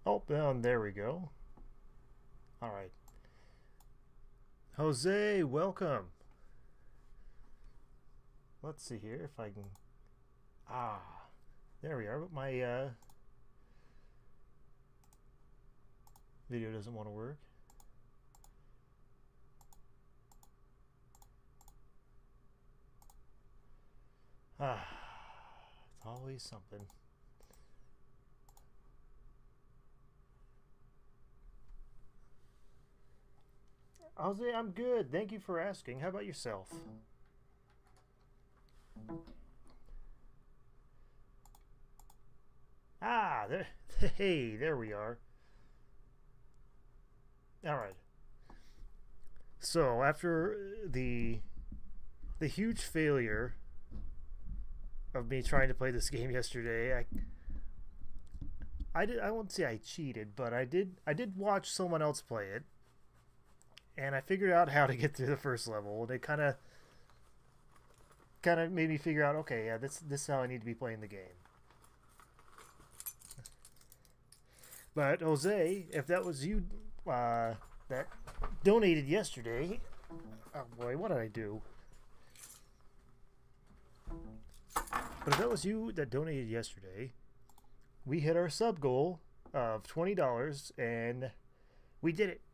Oh, down there we go. All right. Jose, welcome. Let's see here if I can. Ah, there we are. But my video doesn't want to work. Ah, it's always something. Jose, I'm good. Thank you for asking. How about yourself? Ah, there. Hey, there we are. All right. So after the huge failure of me trying to play this game yesterday, I won't say I cheated, but I did watch someone else play it, and I figured out how to get through the first level, and it kind of made me figure out, okay, yeah, this is how I need to be playing the game. But Jose, if that was you that donated yesterday, oh boy, what did I do? But if that was you that donated yesterday, we hit our sub goal of $20, and we did it.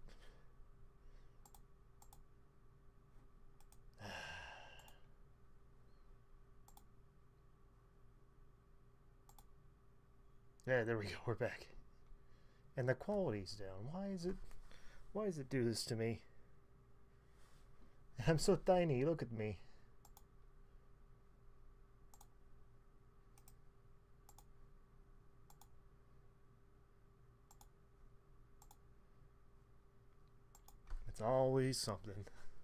Yeah, there we go. We're back. And the quality's down. Why does it do this to me? I'm so tiny. Look at me. It's always something.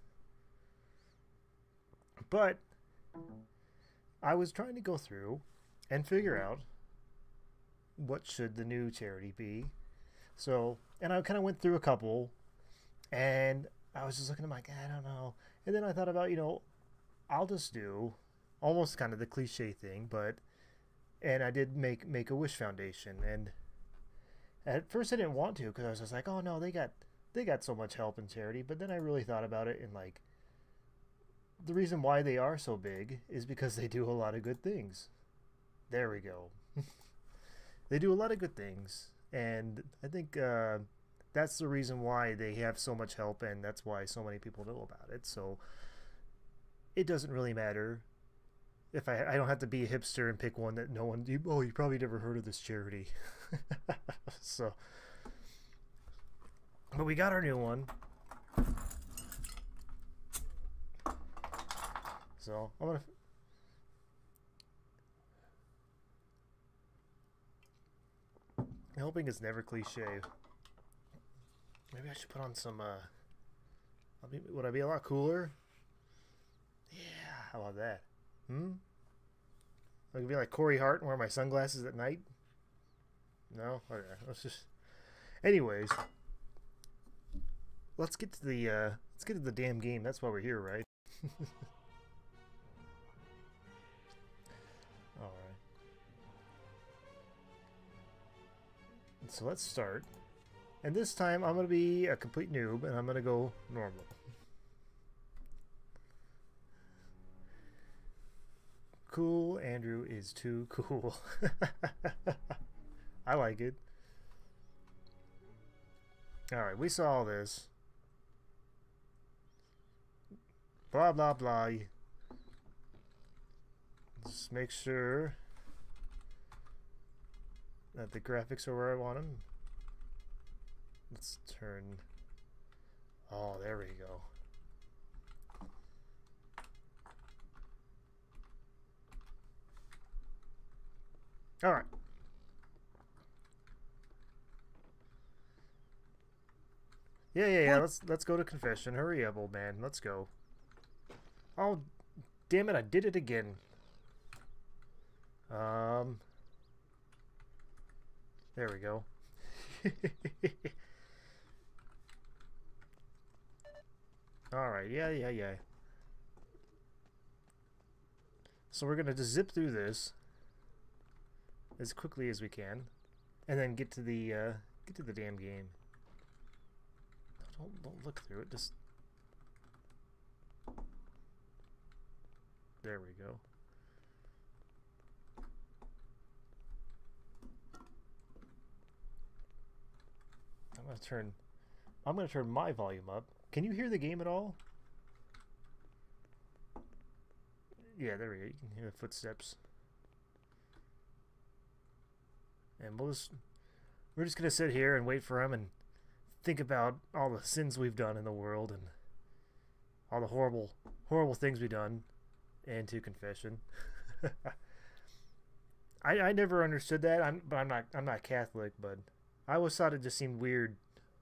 But I was trying to go through and figure out what should the new charity be. So, and I kind of went through a couple, and I was just looking at my, I don't know. And then I thought about, I'll just do almost kind of the cliche thing, but and I did make a Wish Foundation, and at first I didn't want to because I was just like, oh no, they got so much help in charity. But then I really thought about it, and like the reason why they are so big is because they do a lot of good things. There we go. They do a lot of good things, and I think that's the reason why they have so much help, and that's why so many people know about it. So it doesn't really matter if I don't have to be a hipster and pick one that no one. You probably never heard of this charity. So, but we got our new one. So I'm gonna. Helping is never cliche. Maybe I should put on some. Would I be a lot cooler? Yeah, how about that? I could be like Corey Hart and wear my sunglasses at night. No, okay. Let's just. Anyways, let's get to the damn game. That's why we're here, right? All right. So let's start. And this time I'm gonna be a complete noob, and I'm gonna go normal. Cool Andrew is too cool. I like it. Alright, we saw all this. Blah blah blah. Just make sure that the graphics are where I want them. Let's turn. Oh, there we go. All right. Yeah. Let's go to confession. Hurry up, old man. Let's go. Oh, damn it! I did it again. There we go. All right. Yeah. So we're gonna just zip through this as quickly as we can, and then get to the Get to the damn game. Don't look through it. Just there we go. I'm gonna turn my volume up. Can you hear the game at all? Yeah, there we go. You can hear the footsteps. And we're just gonna sit here and wait for him and think about all the sins we've done in the world and all the horrible things we've done into confession. I never understood that. I'm not Catholic, but I always thought it just seemed weird.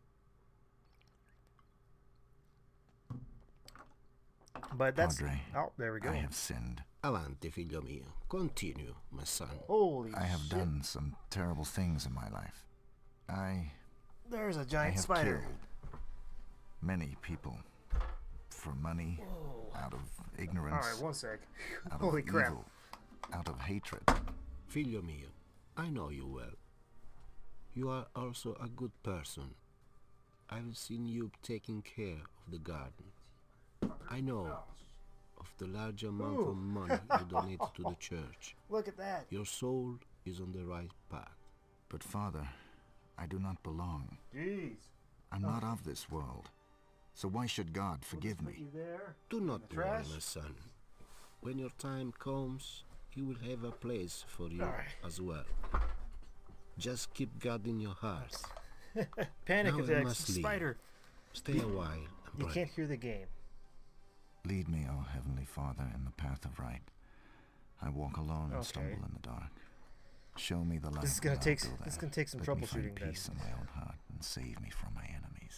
But that's Padre, oh, there we go. I have sinned. Avanti, figlio mio. Continue, my son. Holy I have shit. done some terrible things in my life. There's a I giant have spider. killed many people for money, out of ignorance, Alright, one sec. out Holy of crap. evil, out of hatred. Figlio mio, I know you well. You are also a good person. I've seen you taking care of the garden. I know of the large amount of money you donate to the church. Look at that. Your soul is on the right path. But Father, I do not belong. Jeez. I'm not of this world. So why should God forgive Put me? you there. Do not The worry, trash? my son. When your time comes, He will have a place for you Alright. as well. Just keep God in your heart. Panic Now I attacks. must leave. Spider. Stay a while and You pray. can't hear the game. Lead me, O Heavenly Father, in the path of right. I walk alone and Okay. stumble in the dark. Show me the light. This is gonna and I'll take go this is there. gonna take some Let me find troubleshooting then. peace in my own heart and save me from my enemies.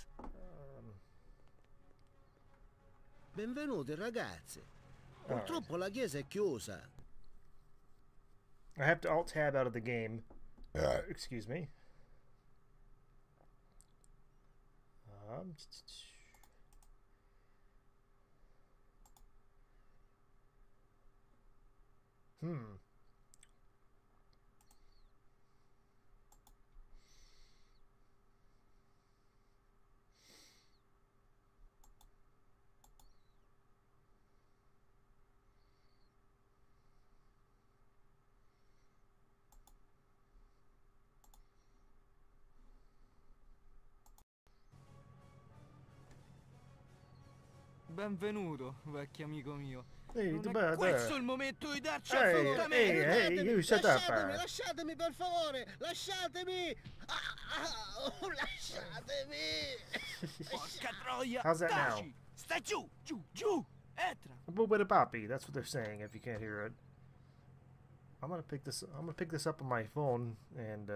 Benvenuti ragazzi. Alright. Purtroppo la chiesa è chiusa. I have to alt tab out of the game. Excuse me. Hmm. Benvenuto, vecchio amico mio. Hey, Non the è bad questo there. il momento di darci Hey, assolutamente. hey, you shut up. Lasciatemi per favore, lasciatemi. Lasciatemi. Porca troia! How's that now? Taci! Stai giù, giù, giù! Etra! A little bit of poppy. That's what they're saying. If you can't hear it, I'm gonna pick this. I'm gonna pick this up on my phone and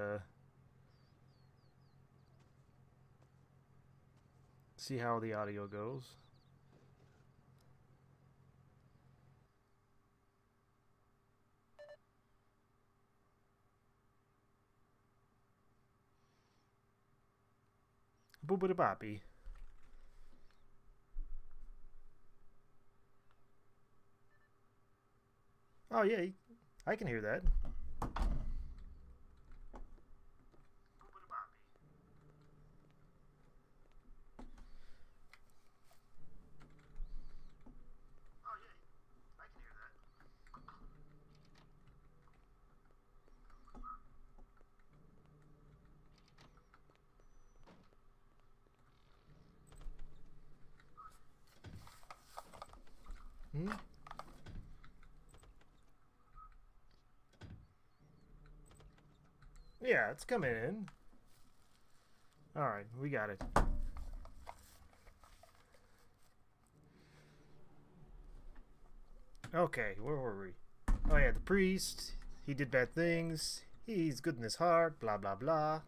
see how the audio goes. Boobity boppy. Oh yeah, I can hear that. Hmm? Yeah, it's coming in. Alright, we got it. Okay, where were we? Oh yeah, the priest. He did bad things. He's good in his heart. Blah, blah, blah.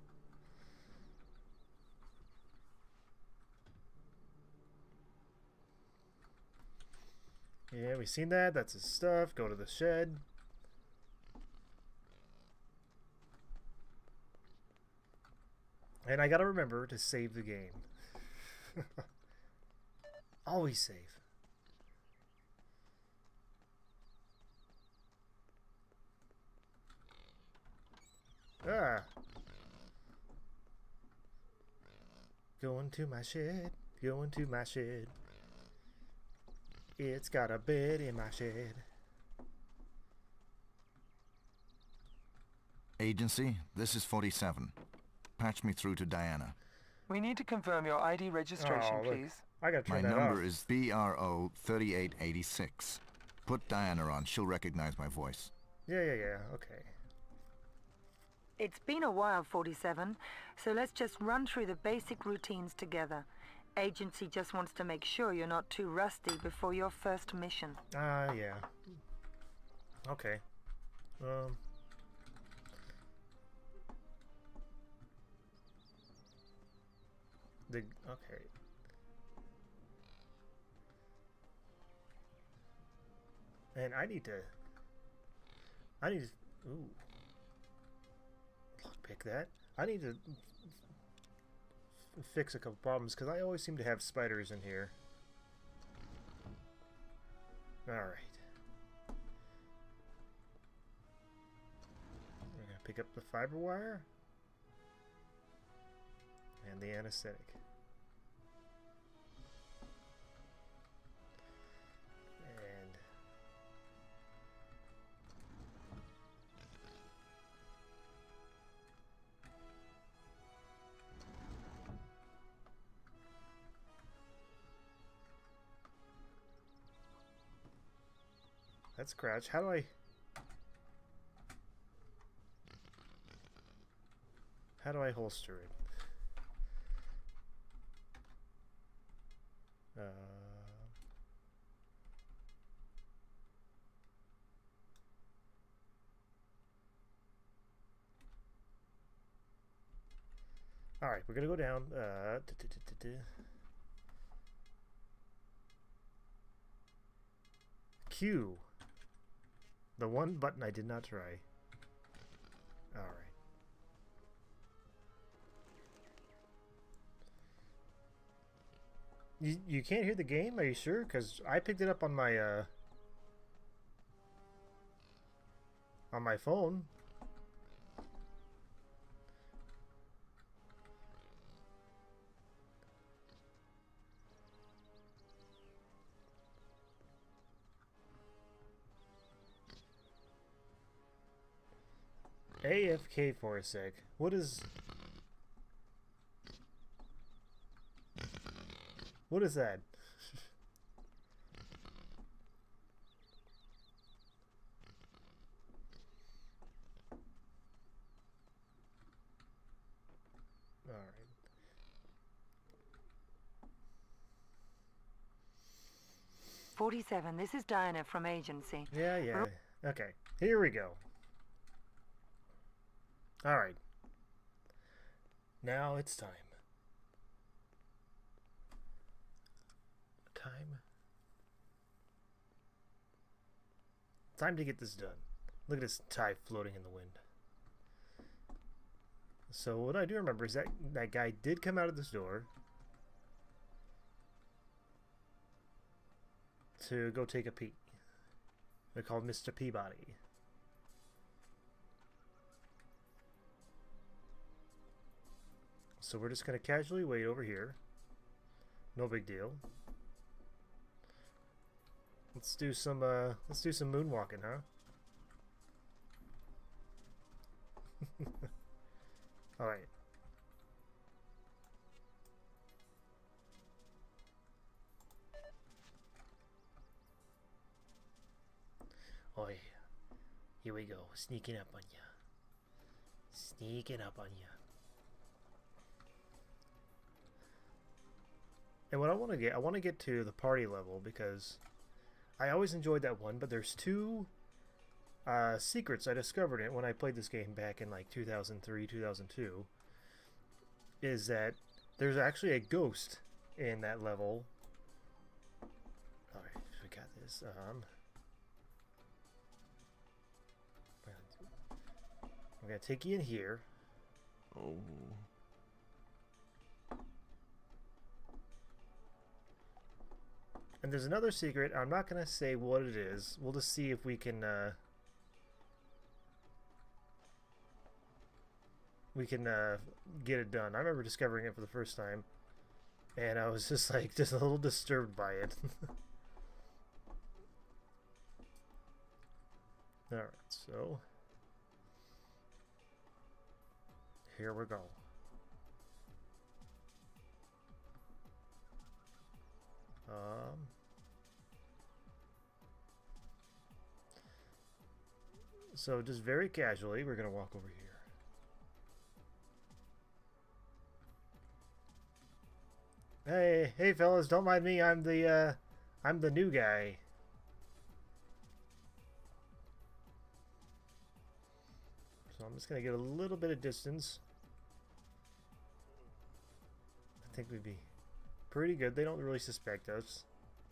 Yeah, we seen that. That's his stuff. Go to the shed. And I gotta remember to save the game. Always save. Ah. Going to my shed. Going to my shed. It's got a bed in my shed. Agency, this is 47. Patch me through to Diana. We need to confirm your ID registration, Oh, look. please. I gotta My turn that number off. is BRO 3886. Put Diana on. She'll recognize my voice. Yeah. Okay. It's been a while, 47, so let's just run through the basic routines together. Agency just wants to make sure you're not too rusty before your first mission. Yeah. Okay. Okay. And I need to. Ooh. Lockpick that. I need to fix a couple problems because I always seem to have spiders in here. Alright. We're gonna pick up the fiber wire and the anesthetic. And that's crouch. How do I holster it? All right, we're gonna go down. Q. The one button I did not try. All right. You can't hear the game? Are you sure? Because I picked it up on my phone. AFK for a sec. What is that? All right. 47, this is Diana from Agency. Yeah. Okay, here we go. All right. Now it's time. Time to get this done. Look at this tie floating in the wind. So what I do remember is that that guy did come out of this door to go take a pee. They're called Mr. Peabody. So we're just gonna casually wait over here. No big deal. Let's do some moonwalking, huh? All right. Oh yeah. Here we go. Sneaking up on ya. Sneaking up on ya. And what I want to get to the party level because I always enjoyed that one, but there's two secrets I discovered it when I played this game back in like 2003, 2002. Is that there's actually a ghost in that level. All right, we got this. I'm gonna take you in here. Oh. And there's another secret. I'm not gonna say what it is. We'll just see if we can get it done. I remember discovering it for the first time. and I was just like, just a little disturbed by it. Alright, so here we go. So just very casually, we're gonna walk over here. Hey fellas, don't mind me. I'm the new guy. So I'm just gonna get a little bit of distance. I think we'd be pretty good. They don't really suspect us.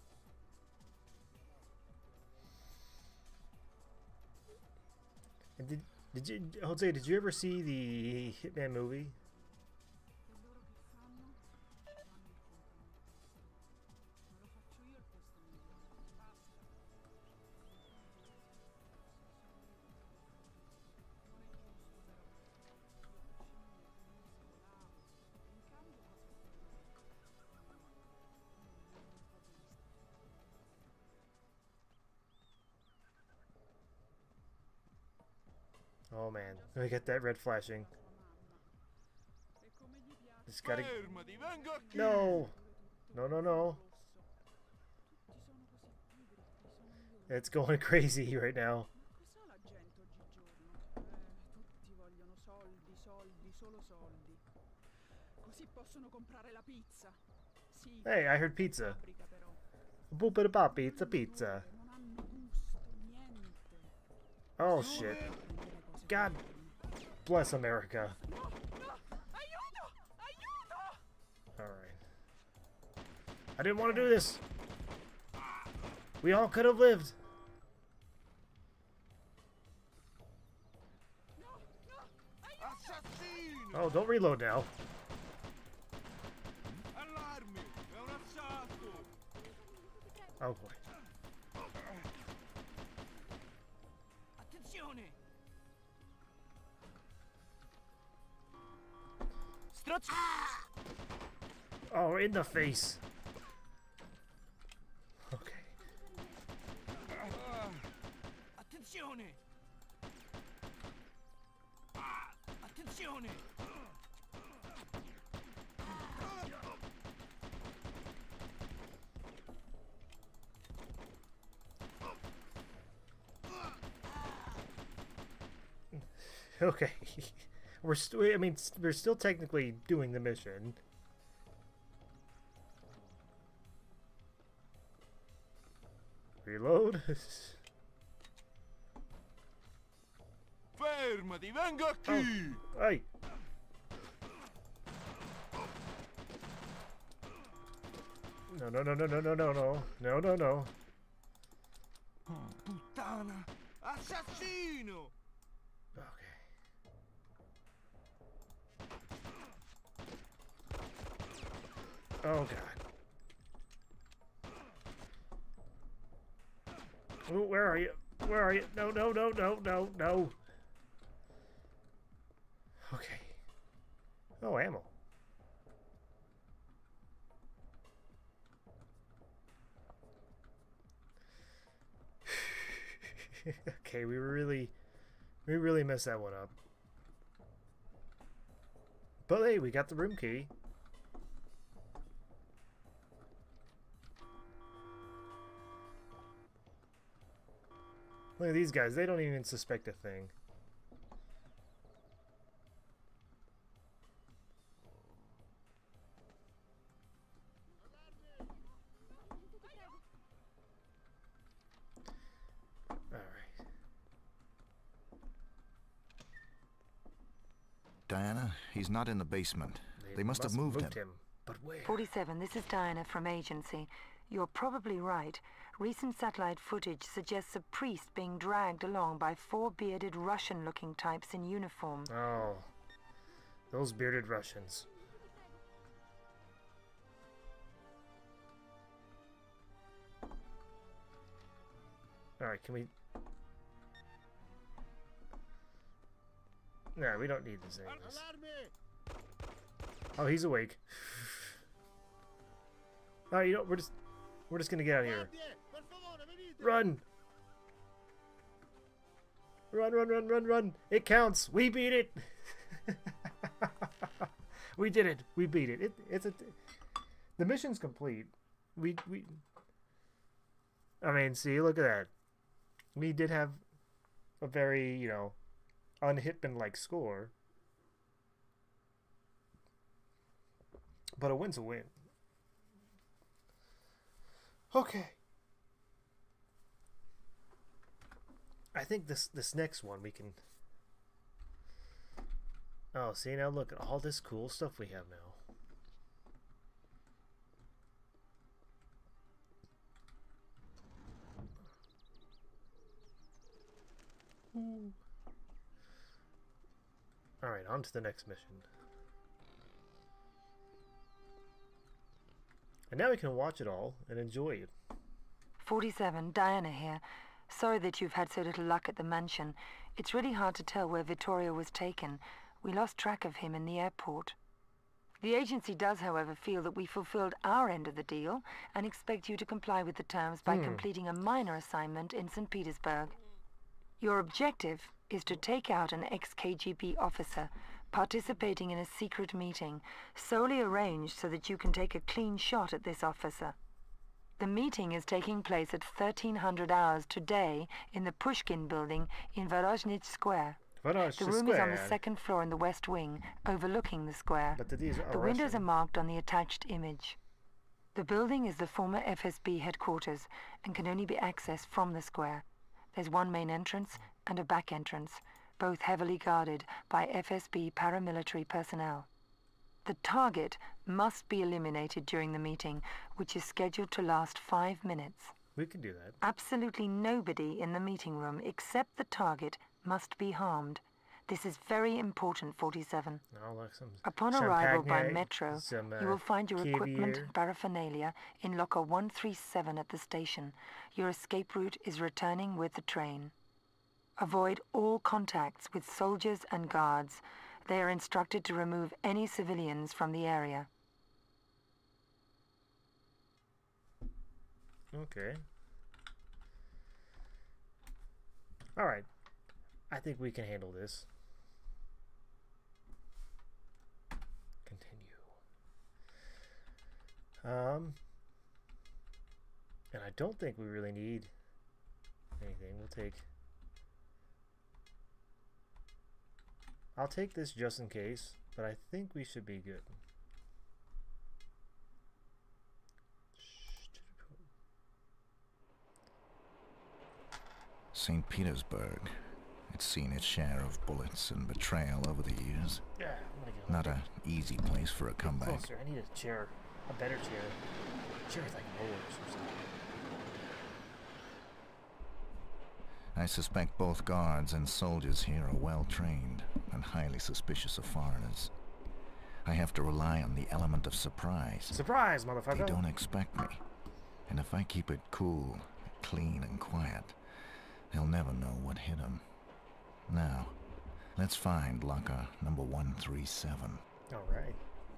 And did you, Jose, did you ever see the Hitman movie? Oh man, we got that red flashing. Just gotta. No! No. It's going crazy right now. Hey, I heard pizza. Boop-a-da-bop, pizza. Oh shit. God bless America. Alright. I didn't want to do this. We all could have lived. Oh, don't reload now. Oh boy. Oh, in the face. Okay. Attenzione! Attenzione! Okay. I mean, we're still technically doing the mission. Reload. Fermati, venga qui! Oh. Hey. No. Puttana! Assassino! Okay. Oh god. Oh, where are you? Where are you? No. Okay. Oh, ammo. Okay, we really messed that one up. But hey, we got the room key. Look at these guys, they don't even suspect a thing. Diana, he's not in the basement. They must have moved him. But where? 47, this is Diana from agency. You're probably right. Recent satellite footage suggests a priest being dragged along by 4 bearded Russian-looking types in uniform. Oh, those bearded Russians. Alright, can we... Nah, we don't need this anyways. Oh, he's awake. Oh, you know, we're just gonna get out of here. Run! Run, run, run, run, run! It counts! We beat it! We did it! We beat it! The mission's complete. I mean, see, look at that. We did have a very, you know, un-Hitman-like score. But a win's a win. Okay. I think this next one we can... Oh, see, now look at all this cool stuff we have now. Ooh. Alright, on to the next mission. And now we can watch it all and enjoy it. 47, Diana here. Sorry that you've had so little luck at the mansion. It's really hard to tell where Vittorio was taken. We lost track of him in the airport. The agency does, however, feel that we fulfilled our end of the deal and expect you to comply with the terms by completing a minor assignment in St. Petersburg. Your objective is to take out an ex-KGB officer participating in a secret meeting, solely arranged so that you can take a clean shot at this officer. The meeting is taking place at 1300 hours today in the Pushkin building in Vorozhnich Square. The room is on the second floor in the west wing, overlooking the square. But the windows are marked on the attached image. The building is the former FSB headquarters and can only be accessed from the square. There's one main entrance and a back entrance, both heavily guarded by FSB paramilitary personnel. The target must be eliminated during the meeting, which is scheduled to last 5 minutes. We can do that. Absolutely nobody in the meeting room except the target must be harmed. This is very important, 47. Upon arrival by metro, you will find your equipment and paraphernalia in locker 137 at the station. Your escape route is returning with the train. Avoid all contacts with soldiers and guards. They are instructed to remove any civilians from the area. Okay. Alright. I think we can handle this. Continue. And I don't think we really need anything. I'll take this just in case, but I think we should be good. St. Petersburg. It's seen its share of bullets and betrayal over the years. Yeah, I'm gonna get Not an easy place for a comeback. closer. I need a chair, a better chair. A chair with like rollers or something. I suspect both guards and soldiers here are well trained and highly suspicious of foreigners. I have to rely on the element of surprise. Surprise, motherfucker! They don't expect me. And if I keep it cool, clean, and quiet, they'll never know what hit them. Now, let's find locker number 137. All right.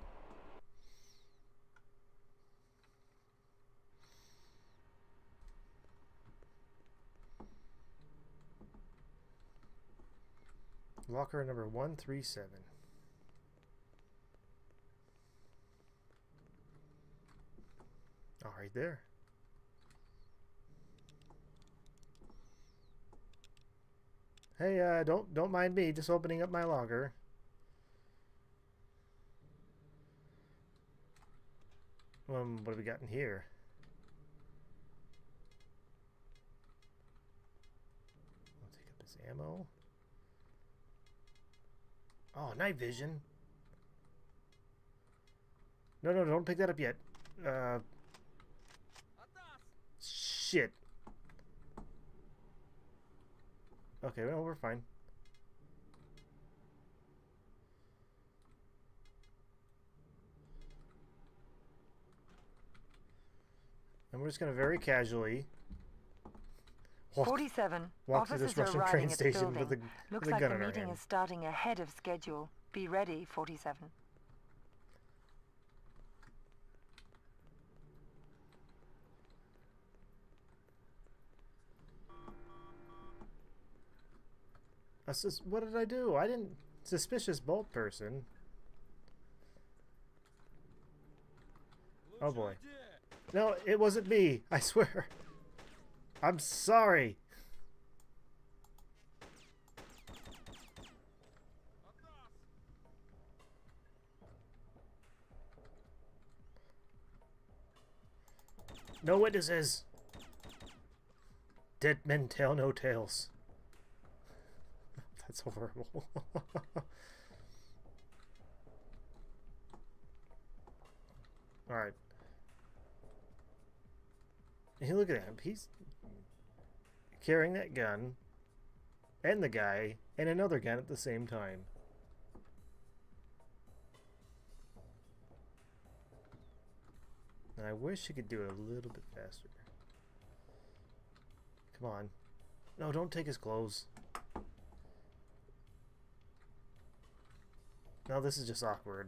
Locker number 137. All right, there. Hey, don't mind me just opening up my locker. What have we got in here? I'll take up this ammo. Oh, night vision. No, don't pick that up yet. Shit. Okay, well, we're fine. And we're just gonna very casually 47. walk through this Officers are Russian train arriving at the station building. with Looks a like gun the in our meeting hand. is starting ahead of schedule. Be ready, 47. What did I do? I didn't... Suspicious bolt person. Oh boy. No, it wasn't me. I swear. I'm sorry. No witnesses. Dead men tell no tales. That's horrible. Alright. Hey, look at him. He's carrying that gun and the guy and another gun at the same time. And I wish he could do it a little bit faster. Come on. No, don't take his clothes. No, this is just awkward.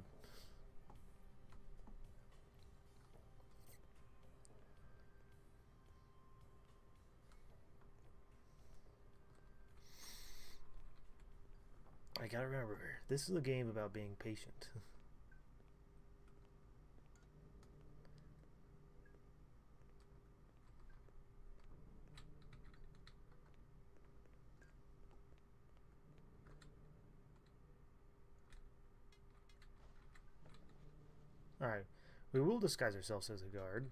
I gotta remember, this is a game about being patient. Alright, we will disguise ourselves as a guard.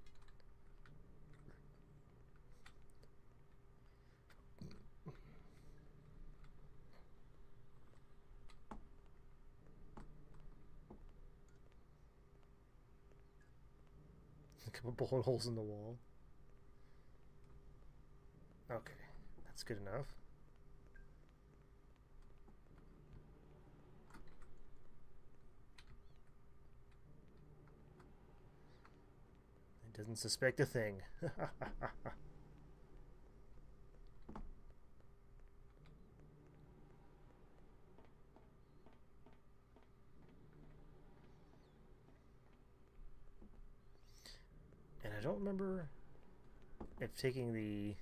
A couple bullet holes in the wall. Okay, that's good enough. It doesn't suspect a thing. And I don't remember if taking the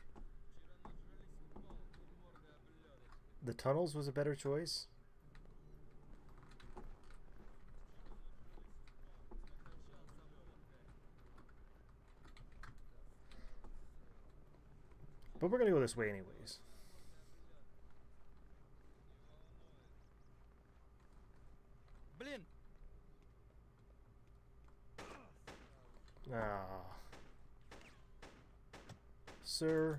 tunnels was a better choice. But we're gonna go this way anyways. Блин! Ah. Sir.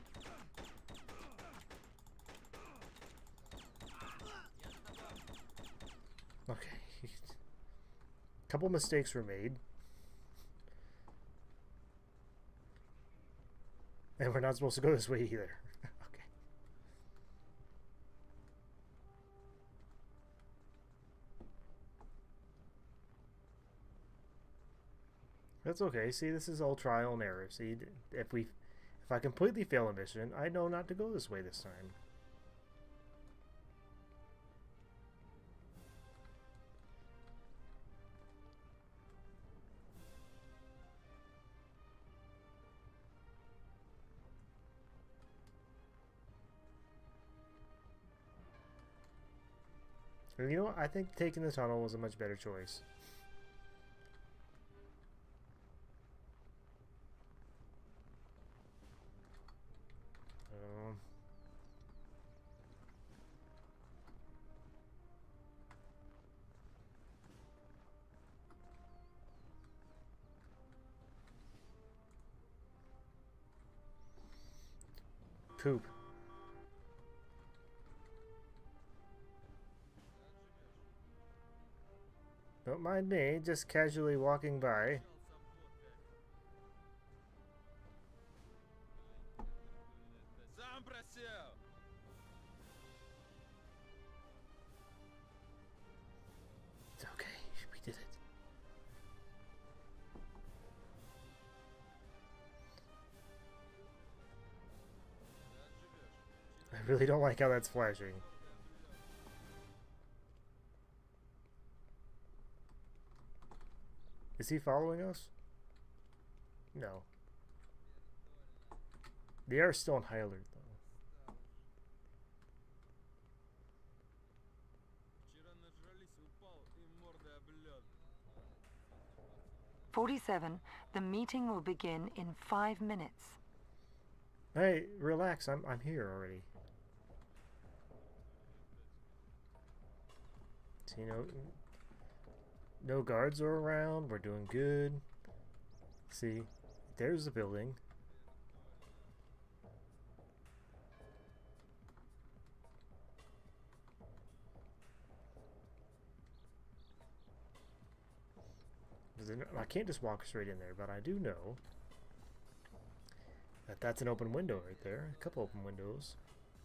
Okay. Couple mistakes were made. And we're not supposed to go this way either. Okay. That's okay. See, this is all trial and error. See, if I completely fail a mission, I know not to go this way this time. And you know what? I think taking the tunnel was a much better choice. Poop. Don't mind me, just casually walking by. Сам просил! It's okay, we did it. I really don't like how that's flashing. Is he following us? No. They are still on high alert, though. 47. The meeting will begin in 5 minutes. Hey, relax. I'm here already. See, no guards are around. We're doing good. See, there's the building. I can't just walk straight in there, but I do know that that's an open window right there. A couple open windows.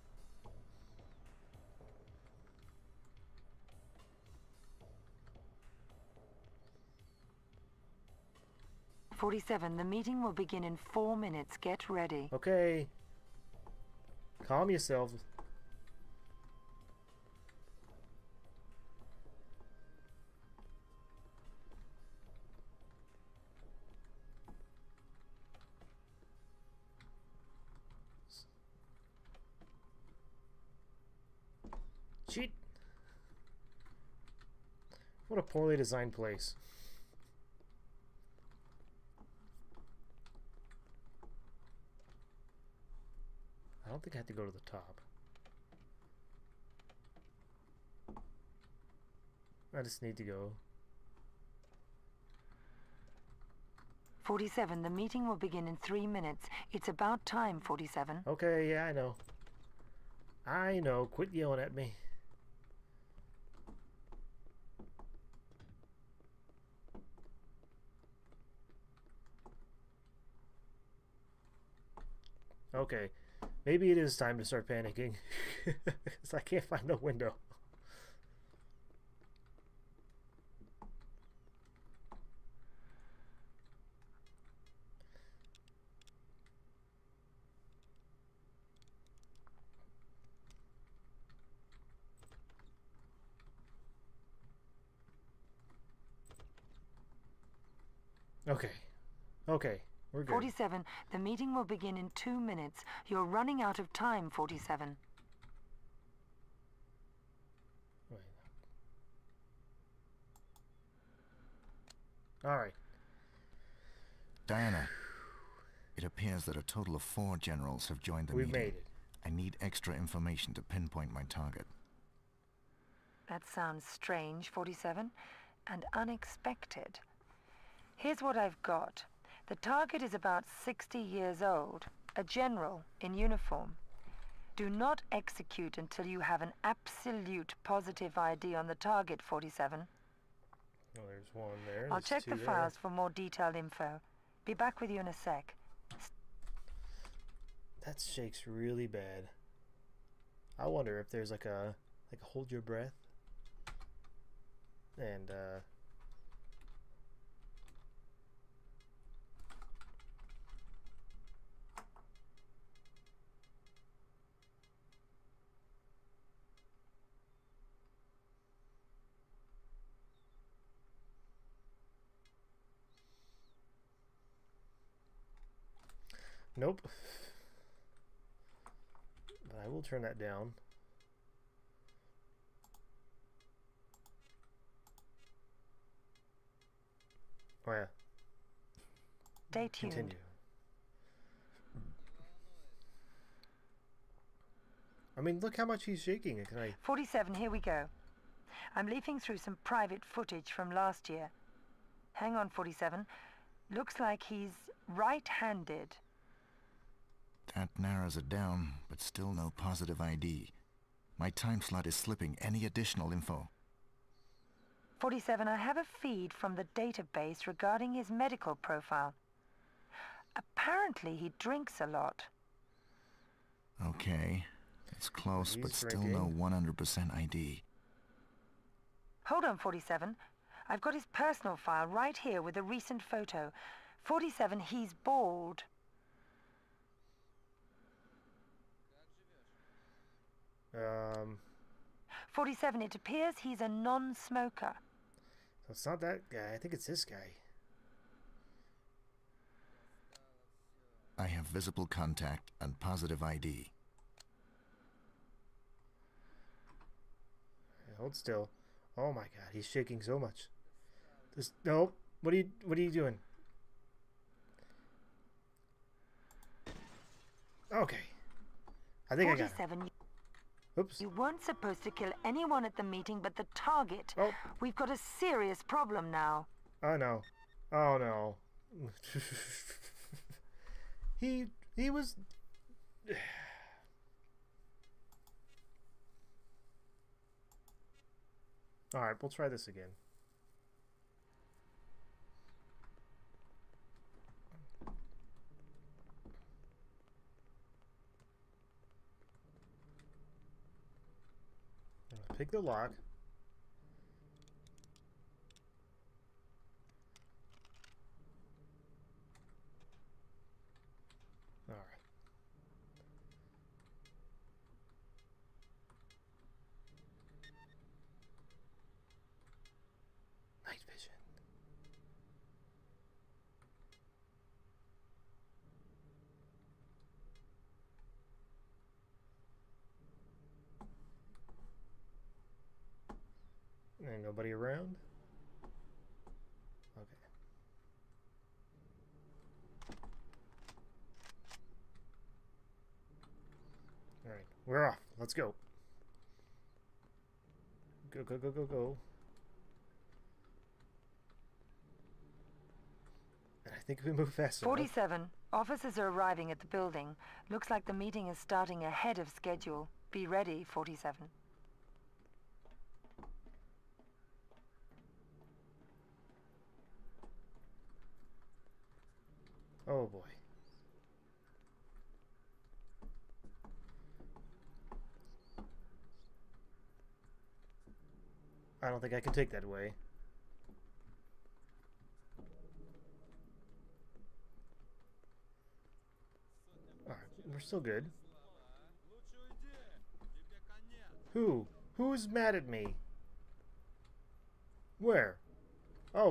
"47. The meeting will begin in 4 minutes. Get ready." Okay. Calm yourself. Cheat. What a poorly designed place. I don't think I have to go to the top. I just need to go. 47. The meeting will begin in 3 minutes. It's about time, 47. Okay, yeah, I know. I know. Quit yelling at me. Okay. Maybe it is time to start panicking. Because I can't find the window. Okay. Okay. We're good. 47. The meeting will begin in 2 minutes. You're running out of time, 47. Wait. All right. Diana, it appears that a total of 4 generals have joined the We've meeting. made it. I need extra information to pinpoint my target. That sounds strange, 47, and unexpected. Here's what I've got. The target is about 60 years old, a general in uniform. Do not execute until you have an absolute positive ID on the target, 47. Oh, there's one there. I'll There's check two the there. files for more detailed info. Be back with you in a sec. That shakes really bad. I wonder if there's like a hold your breath. And nope. But I will turn that down. Oh yeah. Stay tuned. Continue. I mean, look how much he's shaking. Can I? 47, here we go. I'm leafing through some private footage from last year. Hang on, 47. Looks like he's right-handed. That narrows it down, but still no positive ID. My time slot is slipping. Any additional info? 47, I have a feed from the database regarding his medical profile. Apparently he drinks a lot. Okay. It's close, He's but still drinking. no 100% ID. Hold on, 47. I've got his personal file right here with a recent photo. 47, he's bald. Um. 47, it appears he's a non-smoker. So it's not that guy. I think it's this guy. I have visible contact and positive ID. Hold still. Oh my god, he's shaking so much. Just nope. What are you doing? Okay. I think I got it. 47. Oops. You weren't supposed to kill anyone at the meeting but the target. Oh. We've got a serious problem now. Oh no. Oh no. He was All right, we'll try this again. Pick the lock. All right. Night vision. Ain't nobody around. Okay. All right, we're off. Let's go. Go, go, go, go, go. And I think if we move fast enough. 47. Officers are arriving at the building. Looks like the meeting is starting ahead of schedule. Be ready, 47. Oh boy. I don't think I can take that away. Alright, we're still good. Who? Who's mad at me? Where? Oh.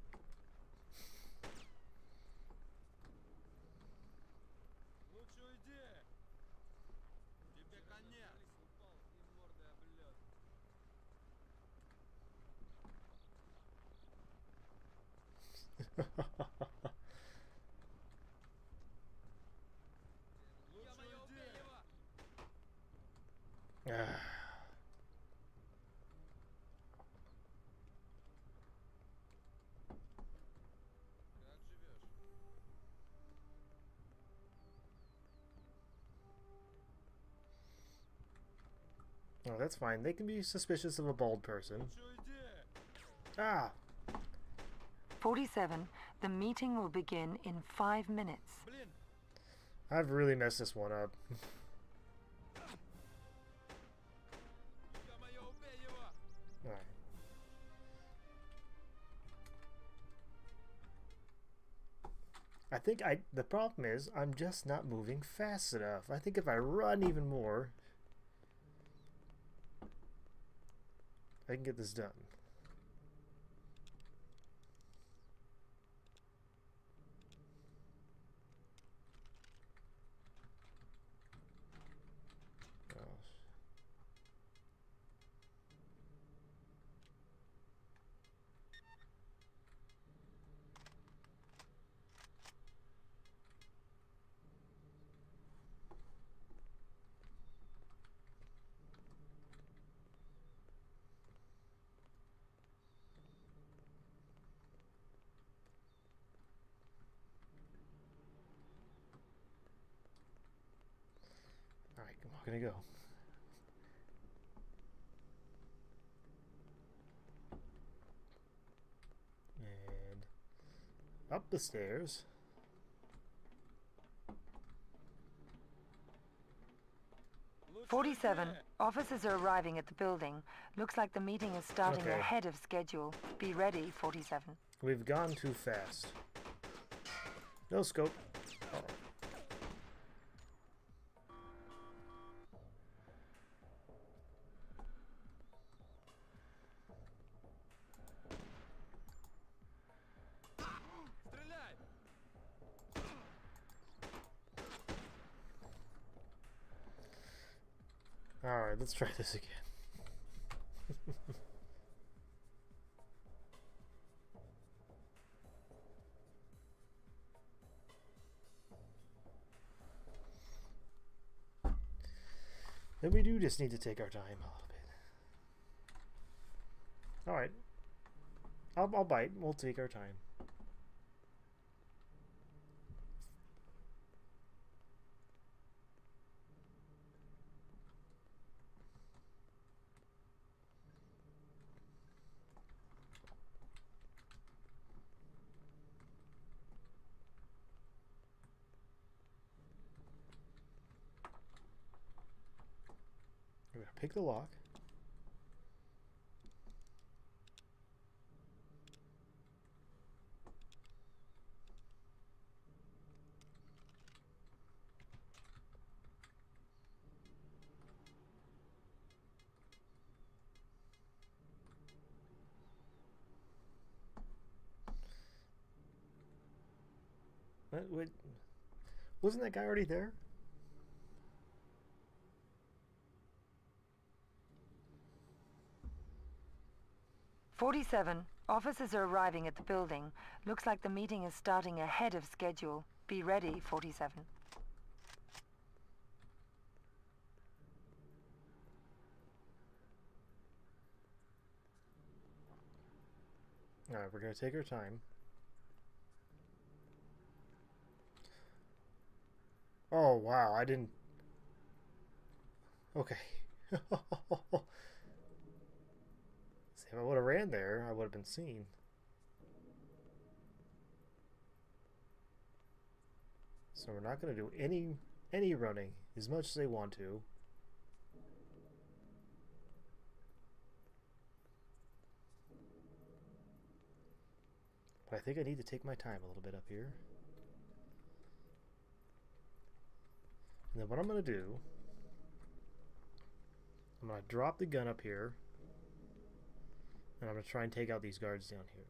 Oh, that's fine. They can be suspicious of a bald person. Ah! 47. The meeting will begin in 5 minutes. I've really messed this one up. Alright. I think the problem is I'm just not moving fast enough. I think if I run even more, I can get this done. Alright, I'm not gonna go. And up the stairs. "47. Officers are arriving at the building. Looks like the meeting is starting Okay. ahead of schedule. Be ready, 47. We've gone too fast. No scope. Oh. Alright, let's try this again. Then we do just need to take our time a little bit. Alright. I'll bite. We'll take our time. We're gonna pick the lock. Wait, wasn't that guy already there? "47. Officers are arriving at the building. Looks like the meeting is starting ahead of schedule. Be ready, 47. Alright, we're gonna take our time. Oh, wow, I didn't... Okay. See, if I would have ran there, I would have been seen. So we're not going to do any running, as much as they want to. But I think I need to take my time a little bit up here. And then what I'm going to do, I'm going to drop the gun up here, and I'm going to try and take out these guards down here.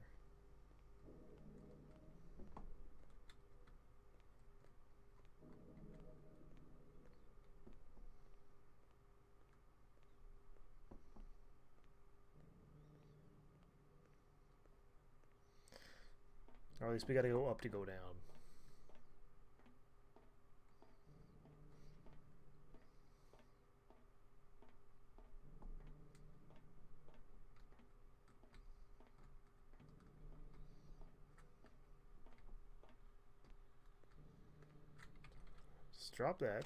Or at least we got to go up to go down. Just drop that.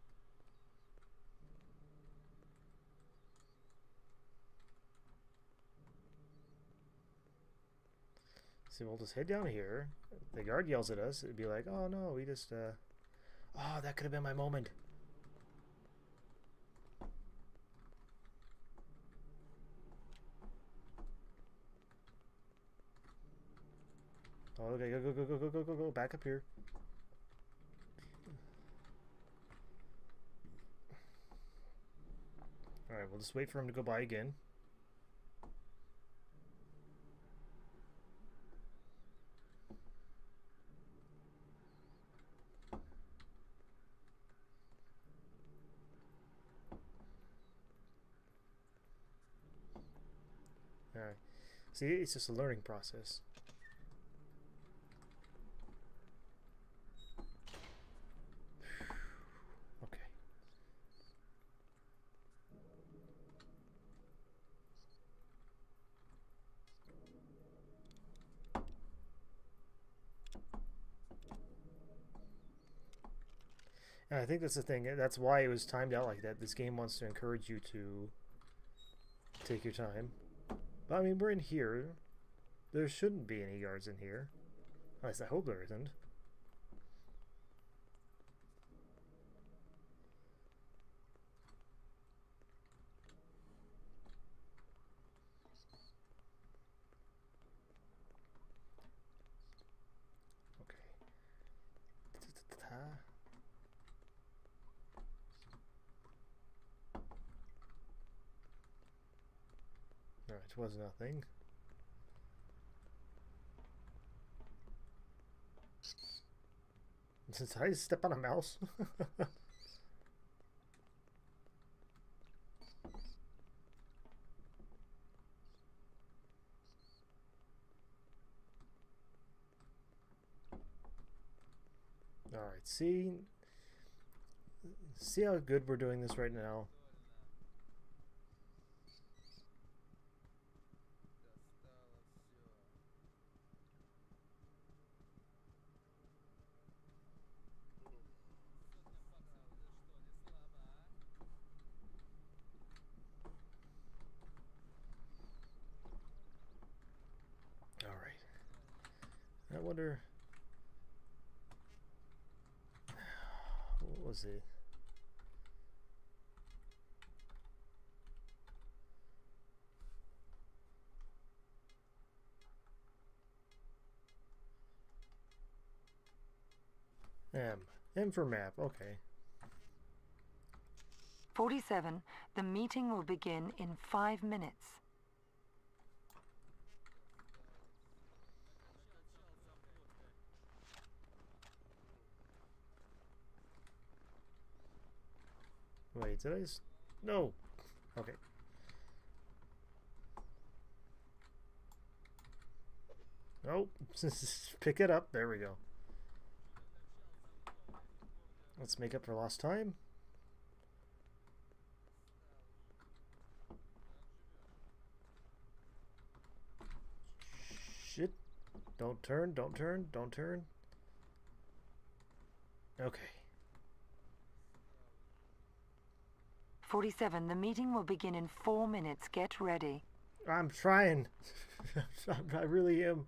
So we'll just head down here. The guard yells at us. It'd be like, oh no, we just, oh, that could have been my moment. Oh, okay, go, back up here. Alright, we'll just wait for him to go by again. Alright. See, it's just a learning process. Okay. And I think that's the thing. That's why it was timed out like that. This game wants to encourage you to take your time. But I mean, we're in here. There shouldn't be any guards in here. At least I hope there isn't. Okay. Alright, it was nothing. Did I step on a mouse? Alright, see how good we're doing this right now? wonder... What was it? M for map, okay. 47. The meeting will begin in 5 minutes. Wait, did I just... No! Okay. Nope. Pick it up. There we go. Let's make up for lost time. Shit. Don't turn, don't turn, don't turn. Okay. 47. The meeting will begin in 4 minutes. Get ready. I'm trying. I really am.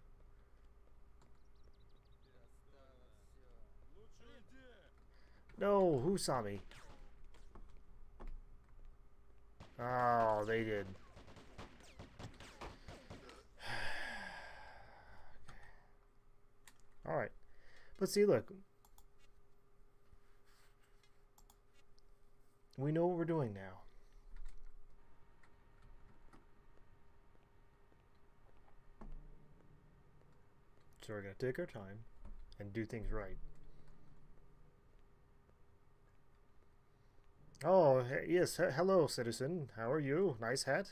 No, who saw me? Oh, they did. Alright. But see, look. We know what we're doing now. So we're going to take our time and do things right. Oh, yes. Hello, citizen. How are you? Nice hat.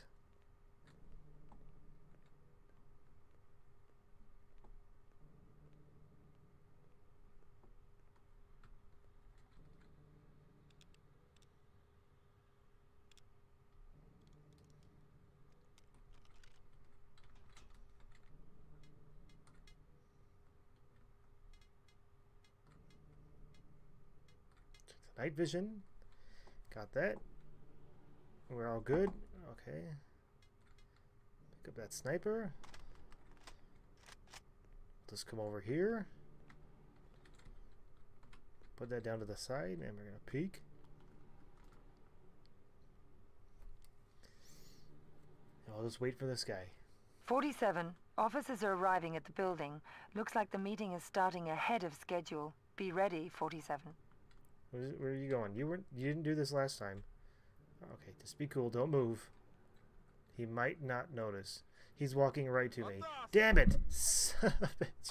Night vision. Got that. We're all good. Okay. Pick up that sniper. Just come over here. Put that down to the side, and we're going to peek. And I'll just wait for this guy. 47. Officers are arriving at the building. Looks like the meeting is starting ahead of schedule. Be ready, 47. Where are you going? You didn't do this last time. Okay, just be cool. Don't move. He might not notice. He's walking right to me. Damn it! Son of a bitch.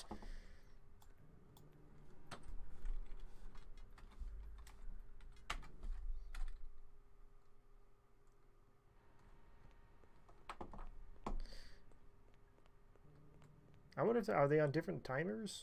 I wonder if are they on different timers?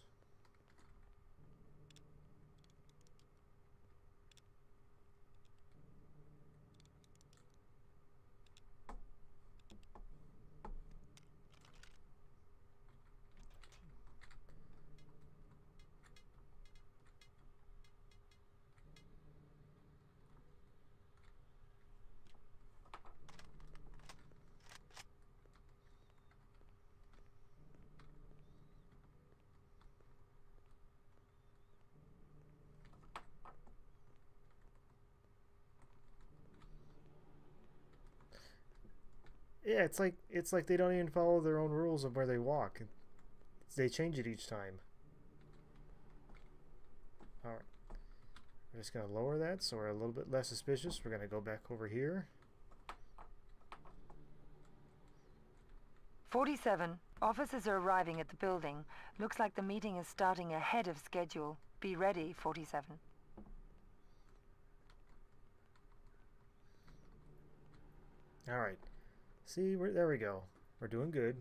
Yeah, it's like they don't even follow their own rules of where they walk. They change it each time. Alright. We're just going to lower that so we're a little bit less suspicious. We're going to go back over here. 47. Officers are arriving at the building. Looks like the meeting is starting ahead of schedule. Be ready, 47. Alright. See, there we go. We're doing good.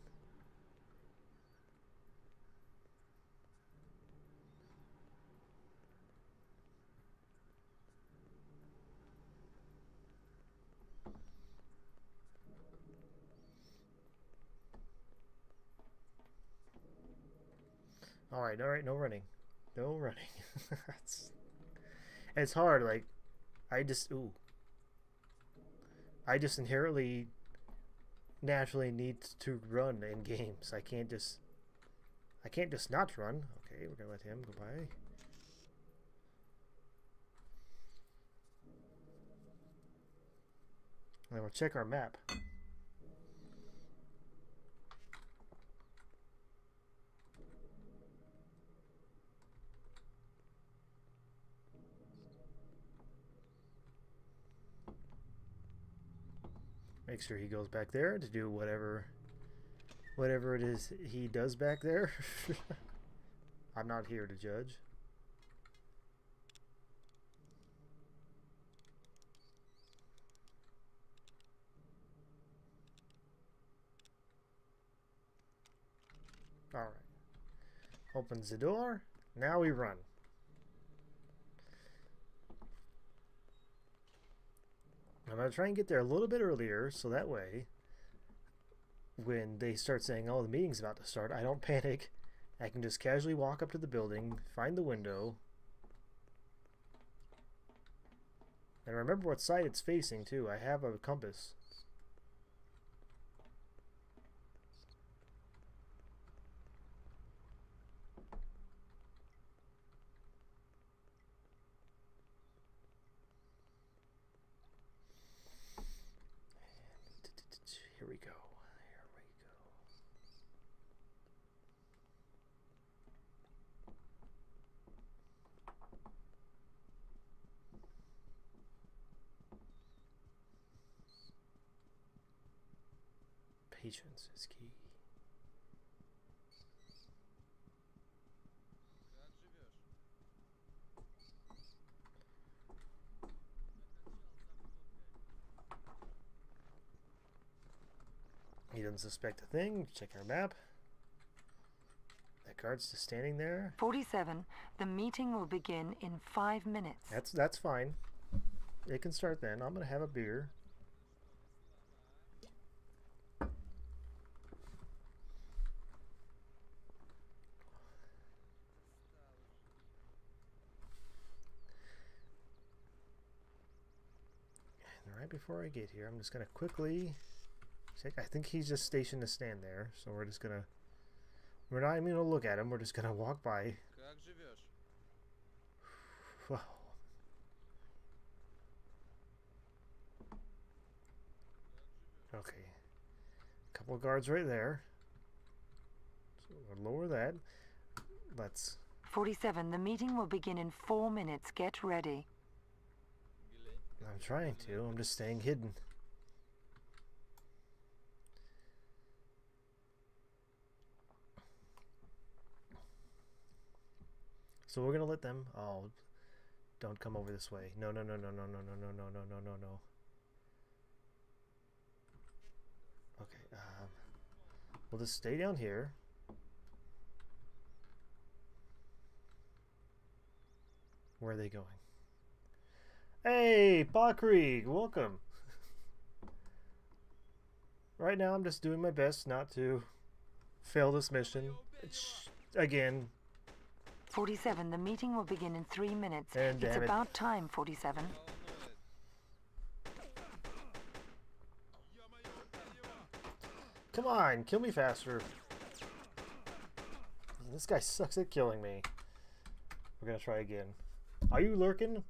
Alright, no running. No running. It's hard, like, I just inherently naturally need to run in games. I can't just I can't just not run. Okay, we're gonna let him go by. Then we'll check our map. Make sure he goes back there to do whatever it is he does back there. I'm not here to judge. All right. Opens the door. Now we run. I'm going to try and get there a little bit earlier so that way when they start saying, oh, the meeting's about to start, I don't panic. I can just casually walk up to the building, find the window, and remember what side it's facing too. I have a compass. Here we go. Here we go. Patience is key. Как живешь? He doesn't suspect a thing. Check our map. That guard's just standing there. 47. The meeting will begin in 5 minutes. That's fine. It can start then. I'm gonna have a beer. And right before I get here, I'm just gonna quickly check. I think he's just stationed to stand there, so we're not even gonna look at him. We're just gonna walk by. Как живешь? Wow. Okay. Couple of guards right there. So we'll lower that. Let's. 47. The meeting will begin in 4 minutes. Get ready. I'm trying to. I'm just staying hidden. So we're gonna let them. Oh, don't come over this way. No, no, no, no, no, no, no, no, no, no, no, no, no. Okay. We'll just stay down here. Where are they going? Hey, Bakrig, welcome. Right now, I'm just doing my best not to fail this mission. Again. 47. The meeting will begin in 3 minutes. And It's damn it. about time, 47. Come on, kill me faster. This guy sucks at killing me. We're gonna try again. Are you lurking?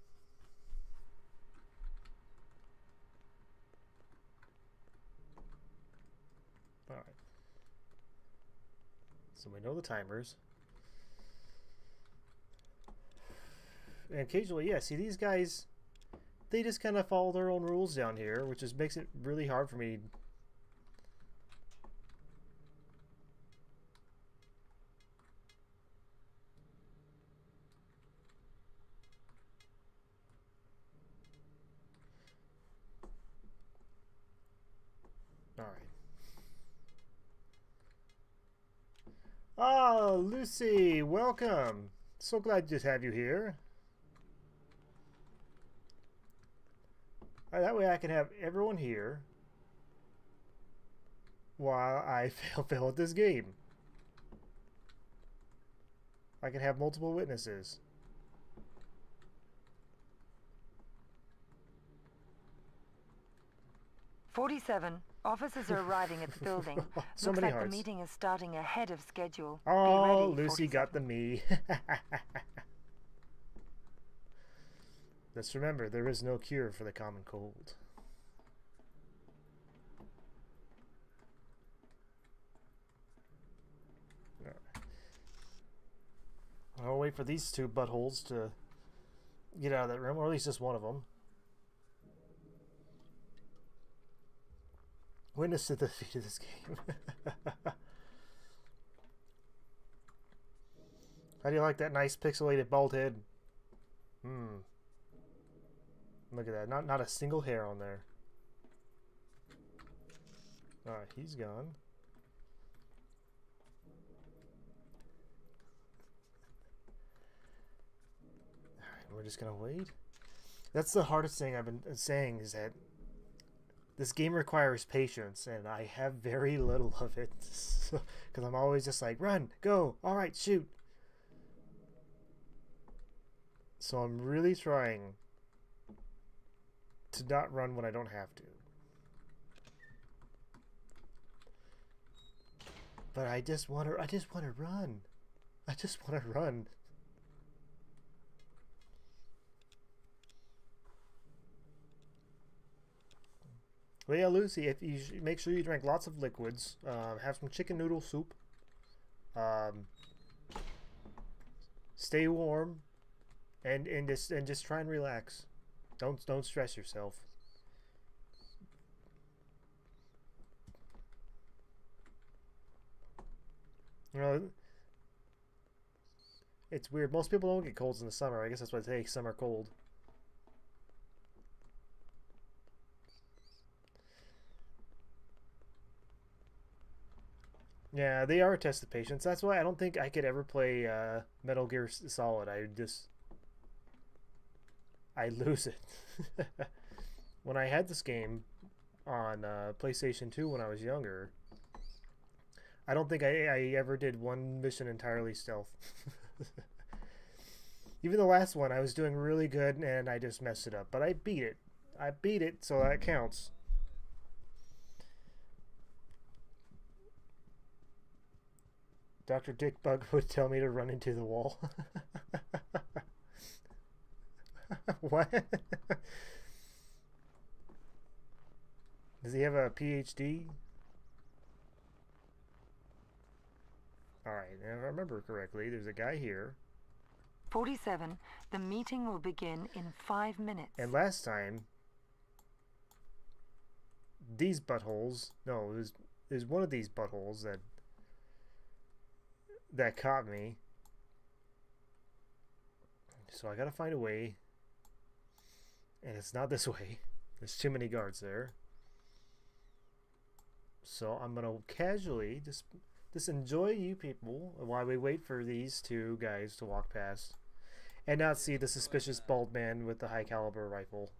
Alright. So we know the timers. And occasionally, yeah, see these guys, they just kind of follow their own rules down here, which just makes it really hard for me. Alright. Ah, Lucy, welcome. So glad to have you here. That way I can have everyone here while I fail at this game. I can have multiple witnesses. "47. Officers are arriving at the building. So Looks many like hearts. the meeting is starting ahead of schedule. Be Oh, ready, Lucy 47. got the me. Let's remember, there is no cure for the common cold. I'll wait for these two buttholes to get out of that room, or at least just one of them. Witness to the defeat of this game. How do you like that nice pixelated bald head? Look at that. Not a single hair on there. Alright, he's gone. Alright, we're just gonna wait. That's the hardest thing I've been saying, is that this game requires patience, and I have very little of it. Because I'm always just like, run, go, alright, shoot. So I'm really trying to not run when I don't have to. But I just want to run. I just want to run. Well, yeah, Lucy, if you make sure you drink lots of liquids, have some chicken noodle soup, stay warm, and just try and relax. Don't stress yourself. You know, it's weird. Most people don't get colds in the summer. I guess that's why they take summer cold. Yeah, they are tested patients. That's why I don't think I could ever play Metal Gear Solid. I lose it. When I had this game on PlayStation 2 when I was younger, I don't think I ever did one mission entirely stealth. Even the last one, I was doing really good and I just messed it up. But I beat it. I beat it, so that counts. Dr. Dickbug would tell me to run into the wall. What? Does he have a PhD? Alright, if I remember correctly, there's a guy here. 47. The meeting will begin in 5 minutes. And last time, these buttholes... No, there's one of these buttholes that caught me. So I gotta find a way. And it's not this way. There's too many guards there. So I'm gonna casually just enjoy you people while we wait for these two guys to walk past. And not see the suspicious bald man with the high caliber rifle.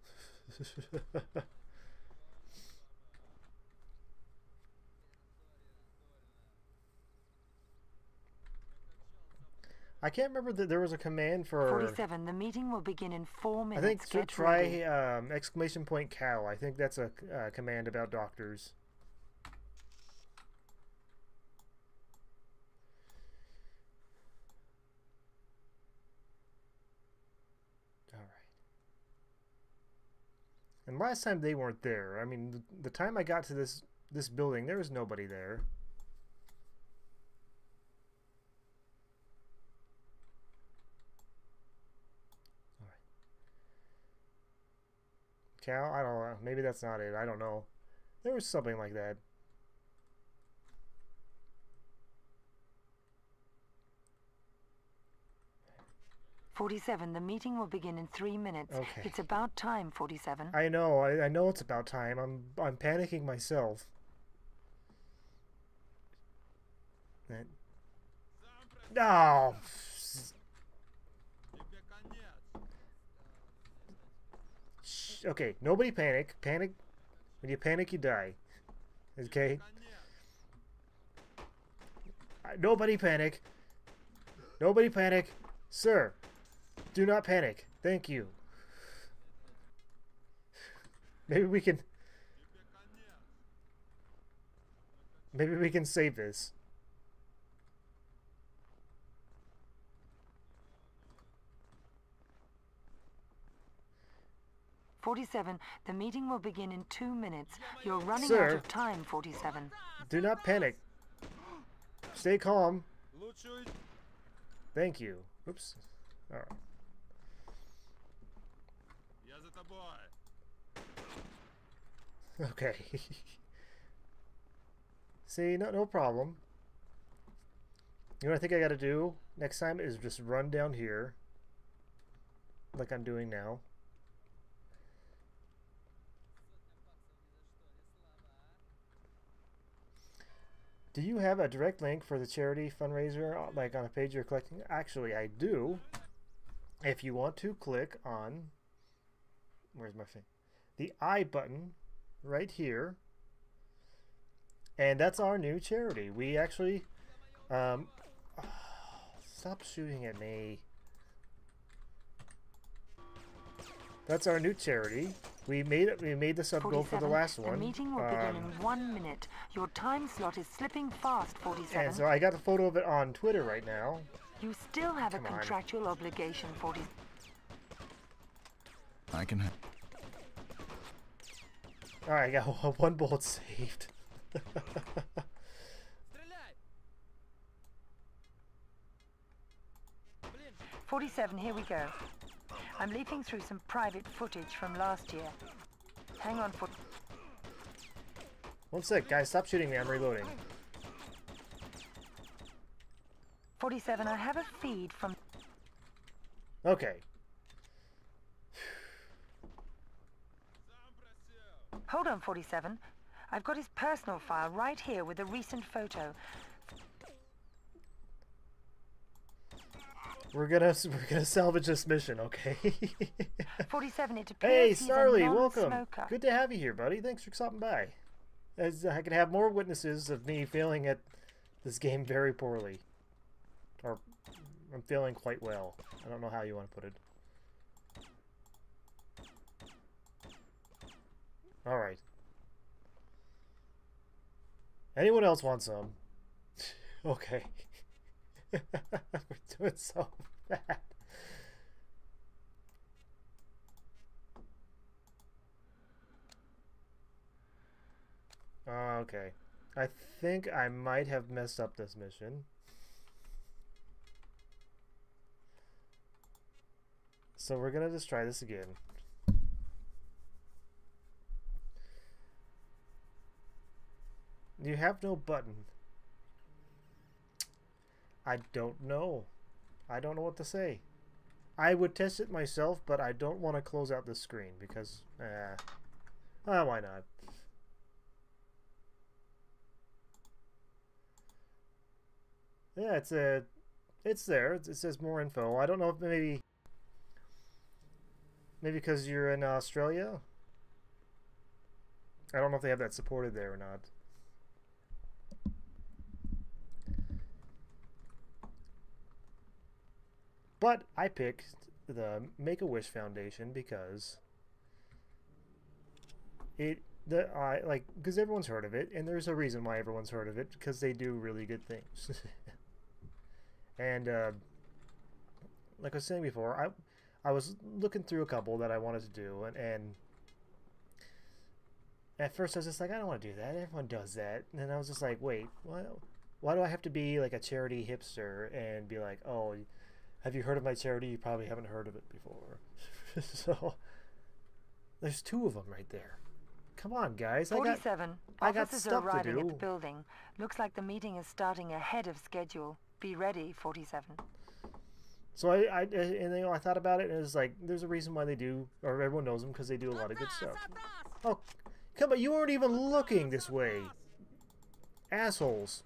I can't remember that there was a command for... 47. The meeting will begin in 4 minutes. I think to Get try ready. exclamation point cow. I think that's a command about doctors. Alright. And last time they weren't there. I mean, the time I got to this building, there was nobody there. Cow? I don't know. Maybe that's not it. I don't know. There was something like that. .47. The meeting will begin in 3 minutes. Okay. It's about time, 47. I know. I know it's about time. I'm panicking myself. No. Okay, nobody panic. Panic. When you panic, you die. Okay? Nobody panic. Nobody panic. Sir, do not panic. Thank you. Maybe we can... Maybe we can save this. "47, the meeting will begin in 2 minutes. You're running Sir. out of time, 47. Do not panic. Stay calm. Лучше Thank you. Oops. Alright. я за тобой. Okay. See, no problem. You know what I think I gotta do next time is just run down here. Like I'm doing now. Do you have a direct link for the charity fundraiser, like on a page you're collecting? Actually, I do. If you want to click on, where's my thing? The I button right here. And that's our new charity. We actually, stop shooting at me. That's our new charity. We made it. We made the sub goal for the last one. The meeting will begin in 1 minute. Your time slot is slipping fast, 47. And so I got a photo of it on Twitter right now. You still have Come a on. contractual obligation, 40. I can have... All right, I got one bullet saved. Стреляй! Блин, 47, here we go. I'm leafing through some private footage from last year. Hang on for... 1 sec, guys. Stop shooting me. I'm reloading. 47, I have a feed from... Okay. сам просил. Hold on, 47. I've got his personal file right here with a recent photo. We're gonna salvage this mission, okay? 47, it appears Hey, he's a Starly, welcome. non-smoker. Good to have you here, buddy. Thanks for stopping by. As I can have more witnesses of me failing at this game very poorly, or I'm failing quite well. I don't know how you want to put it. All right. Anyone else want some? Okay. We're doing so bad. Okay. I think I might have messed up this mission. So we're gonna just try this again. You have no button. I don't know. I don't know what to say. I would test it myself, but I don't want to close out the screen because, why not? Yeah, it's there. It says more info. I don't know if maybe because you're in Australia. I don't know if they have that supported there or not. But I picked the Make-A-Wish Foundation because because everyone's heard of it, and there's a reason why everyone's heard of it, because they do really good things. And like I was saying before, I was looking through a couple that I wanted to do, and at first I was just like, I don't want to do that. Everyone does that. And then I was just like, wait, why do I have to be like a charity hipster and be like, oh, have you heard of my charity? You probably haven't heard of it before. So there's 2 of them right there. Come on, guys. 47. I got Officers stuff are to arriving at do. the building. Looks like the meeting is starting ahead of schedule. Be ready, 47. So I thought about it, and it was like, there's a reason why they do, or everyone knows them because they do a lot of good stuff. Oh, come on, you weren't even looking this way, assholes.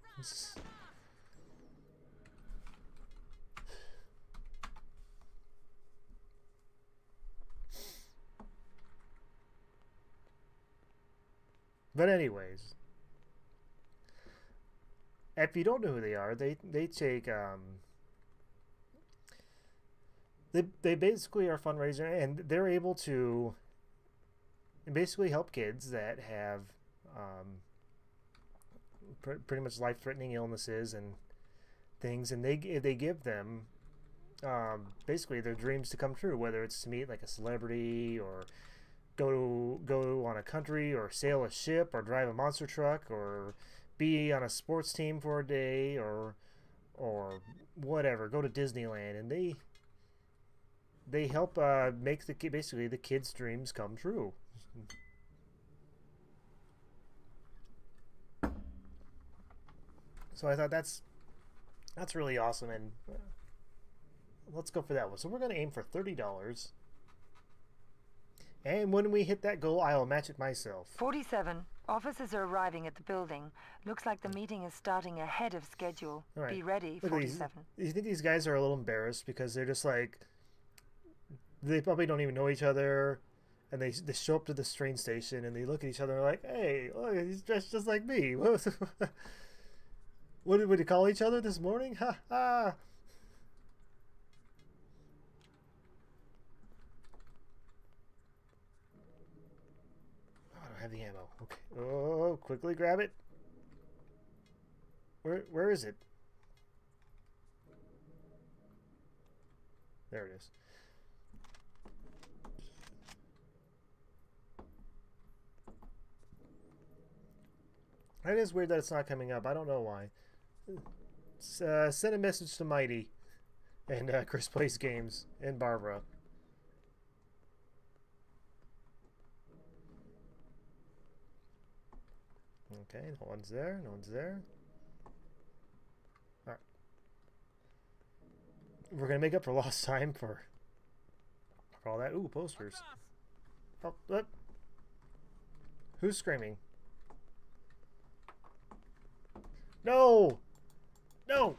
But anyways, if you don't know who they are, they take they basically are a fundraiser, and they're able to basically help kids that have pretty much life-threatening illnesses and things, and they give them basically their dreams to come true, whether it's to meet like a celebrity or go on a country or sail a ship or drive a monster truck or be on a sports team for a day or whatever, go to Disneyland, and they help make basically the kids' dreams come true. So I thought that's really awesome, and let's go for that one. So we're going to aim for $30. And when we hit that goal, I'll match it myself. 47. Officers are arriving at the building. Looks like the meeting is starting ahead of schedule. All right. Be ready, Look, 47. You think these guys are a little embarrassed because they're just like, they probably don't even know each other, and they show up to the train station and they look at each other like, hey, look, he's dressed just like me. What did we call each other this morning? Ha ha! Have the ammo. Okay. Oh, quickly grab it. Where is it? There it is. It is weird that it's not coming up. I don't know why. Send a message to Mighty and Chris Plays Games and Barbara. Okay, no one's there. No one's there. All right. We're gonna make up for lost time for all that. Ooh, posters. Oh, look. Who's screaming? No! No!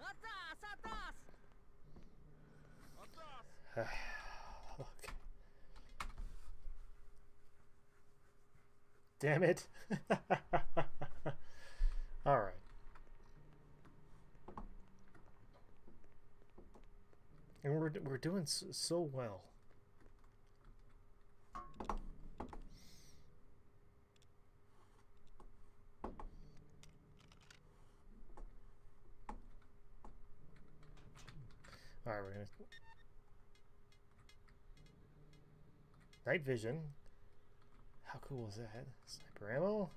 Okay. Damn it. All right. And we're doing so well. All right, we're gonna night vision. How cool is that? Sniper ammo?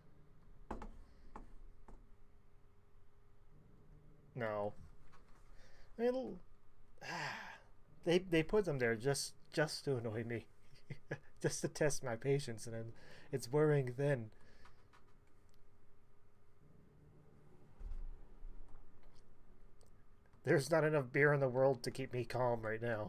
No. I mean, they put them there just to annoy me, just to test my patience, and it's wearing thin. There's not enough beer in the world to keep me calm right now.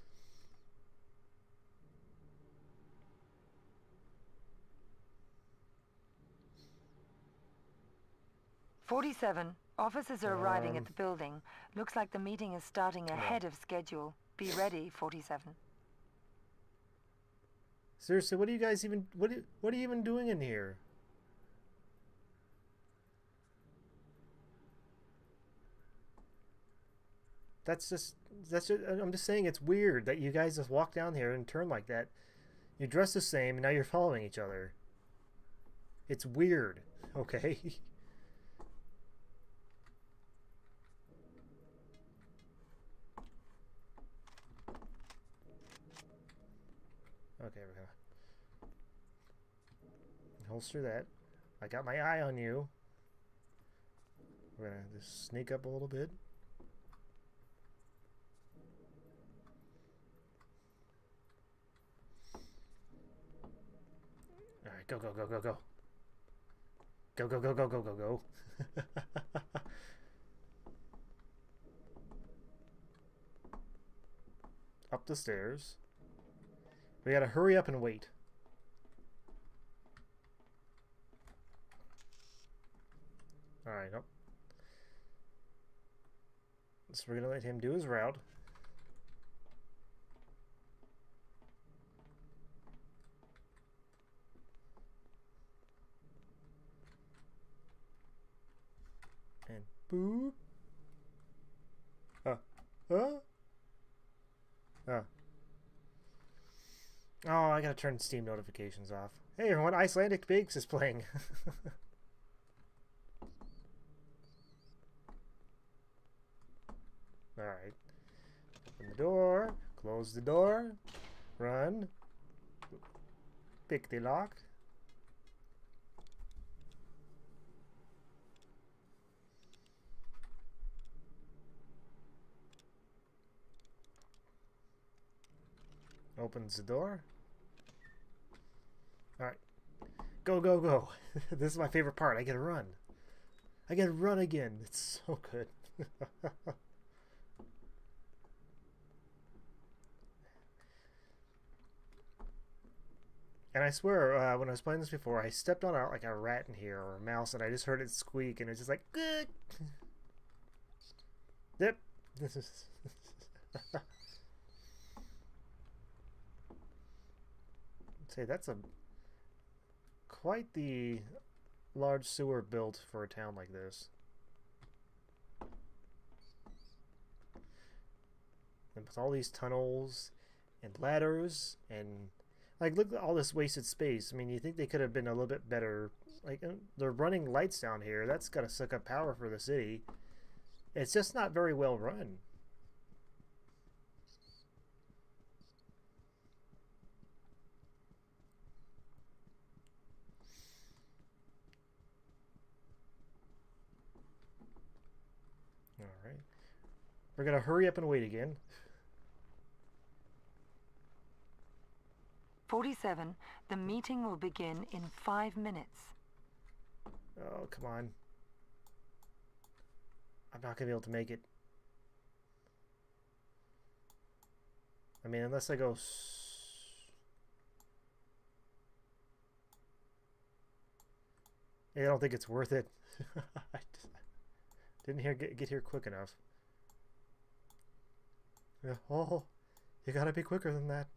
"47. Officers are arriving at the building. Looks like the meeting is starting ahead of schedule. Be ready, 47. Seriously, what are you guys even what are you even doing in here? I'm just saying it's weird that you guys just walk down here and turn like that. You dress the same and now you're following each other. It's weird, okay? Okay, we're gonna holster that. I got my eye on you. We're gonna just sneak up a little bit. Alright, go, go, go, go, go. Go, go, go, go, go, go, go. Up the stairs. We gotta hurry up and wait. Alright, nope. So we're gonna let him do his route. And boop. Oh, I gotta turn Steam notifications off. Hey everyone, Icelandic Bigs is playing. Alright. Open the door. Close the door. Run. Pick the lock. Opens the door. Alright. Go, go, go. This is my favorite part. I get to run. I get to run again. It's so good. And I swear, when I was playing this before, I stepped on like a rat in here or a mouse, and I just heard it squeak, and it's just like, good. Yep. This is. Say that's quite the large sewer built for a town like this. And with all these tunnels and ladders and like look at all this wasted space. I mean, you think they could have been a little bit better. Like they're running lights down here. That's got to suck up power for the city. It's just not very well run. Alright. We're going to hurry up and wait again. 47. The meeting will begin in 5 minutes. Oh, come on. I'm not going to be able to make it. I mean, unless I go... I don't think it's worth it. I didn't get here quick enough. Yeah, oh, you gotta be quicker than that.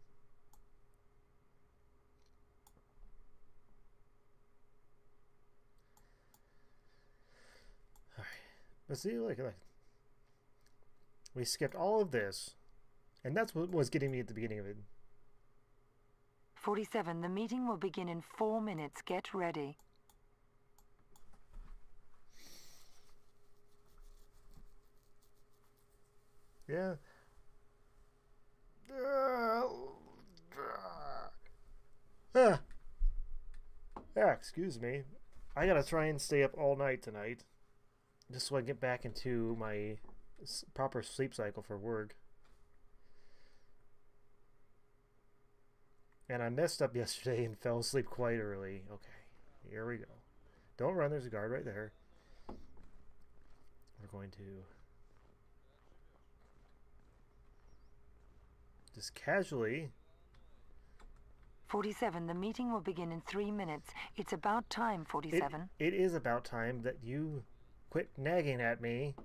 Alright. But see, like, we skipped all of this. And that's what was getting me at the beginning of it. 47. The meeting will begin in 4 minutes. Get ready. Yeah. Yeah, excuse me. I gotta try and stay up all night tonight. Just so I get back into my proper sleep cycle for work. And I messed up yesterday and fell asleep quite early. Okay, here we go. Don't run, there's a guard right there. We're going to just casually. 47. The meeting will begin in 3 minutes. It's about time, 47. It is about time that you quit nagging at me.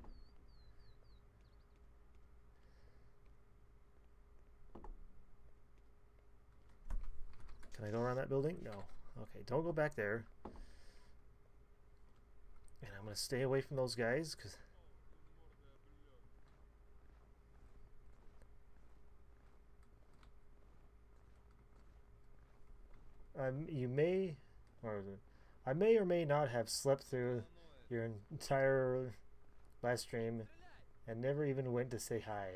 Can I go around that building? No. Okay, don't go back there. And I'm going to stay away from those guys because you may, or is it? I may or may not have slept through your entire live stream and never even went to say hi.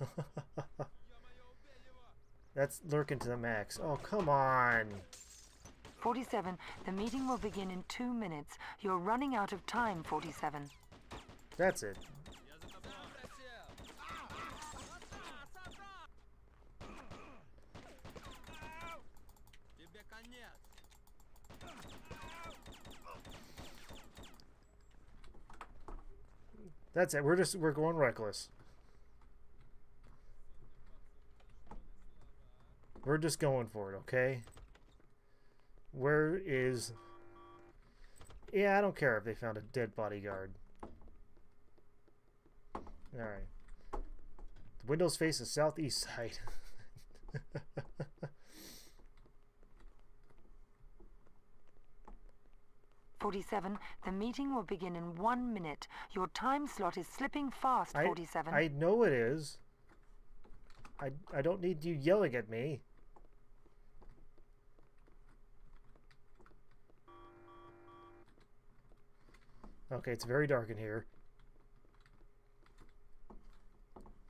That's lurking to the max. Oh, come on. 47. The meeting will begin in 2 minutes. You're running out of time, 47. That's it. That's it. We're going reckless. We're just going for it, okay? Where is... Yeah, I don't care if they found a dead bodyguard. Alright. The windows face the southeast side. 47. The meeting will begin in 1 minute. Your time slot is slipping fast, 47. I know it is. I don't need you yelling at me. Okay, it's very dark in here.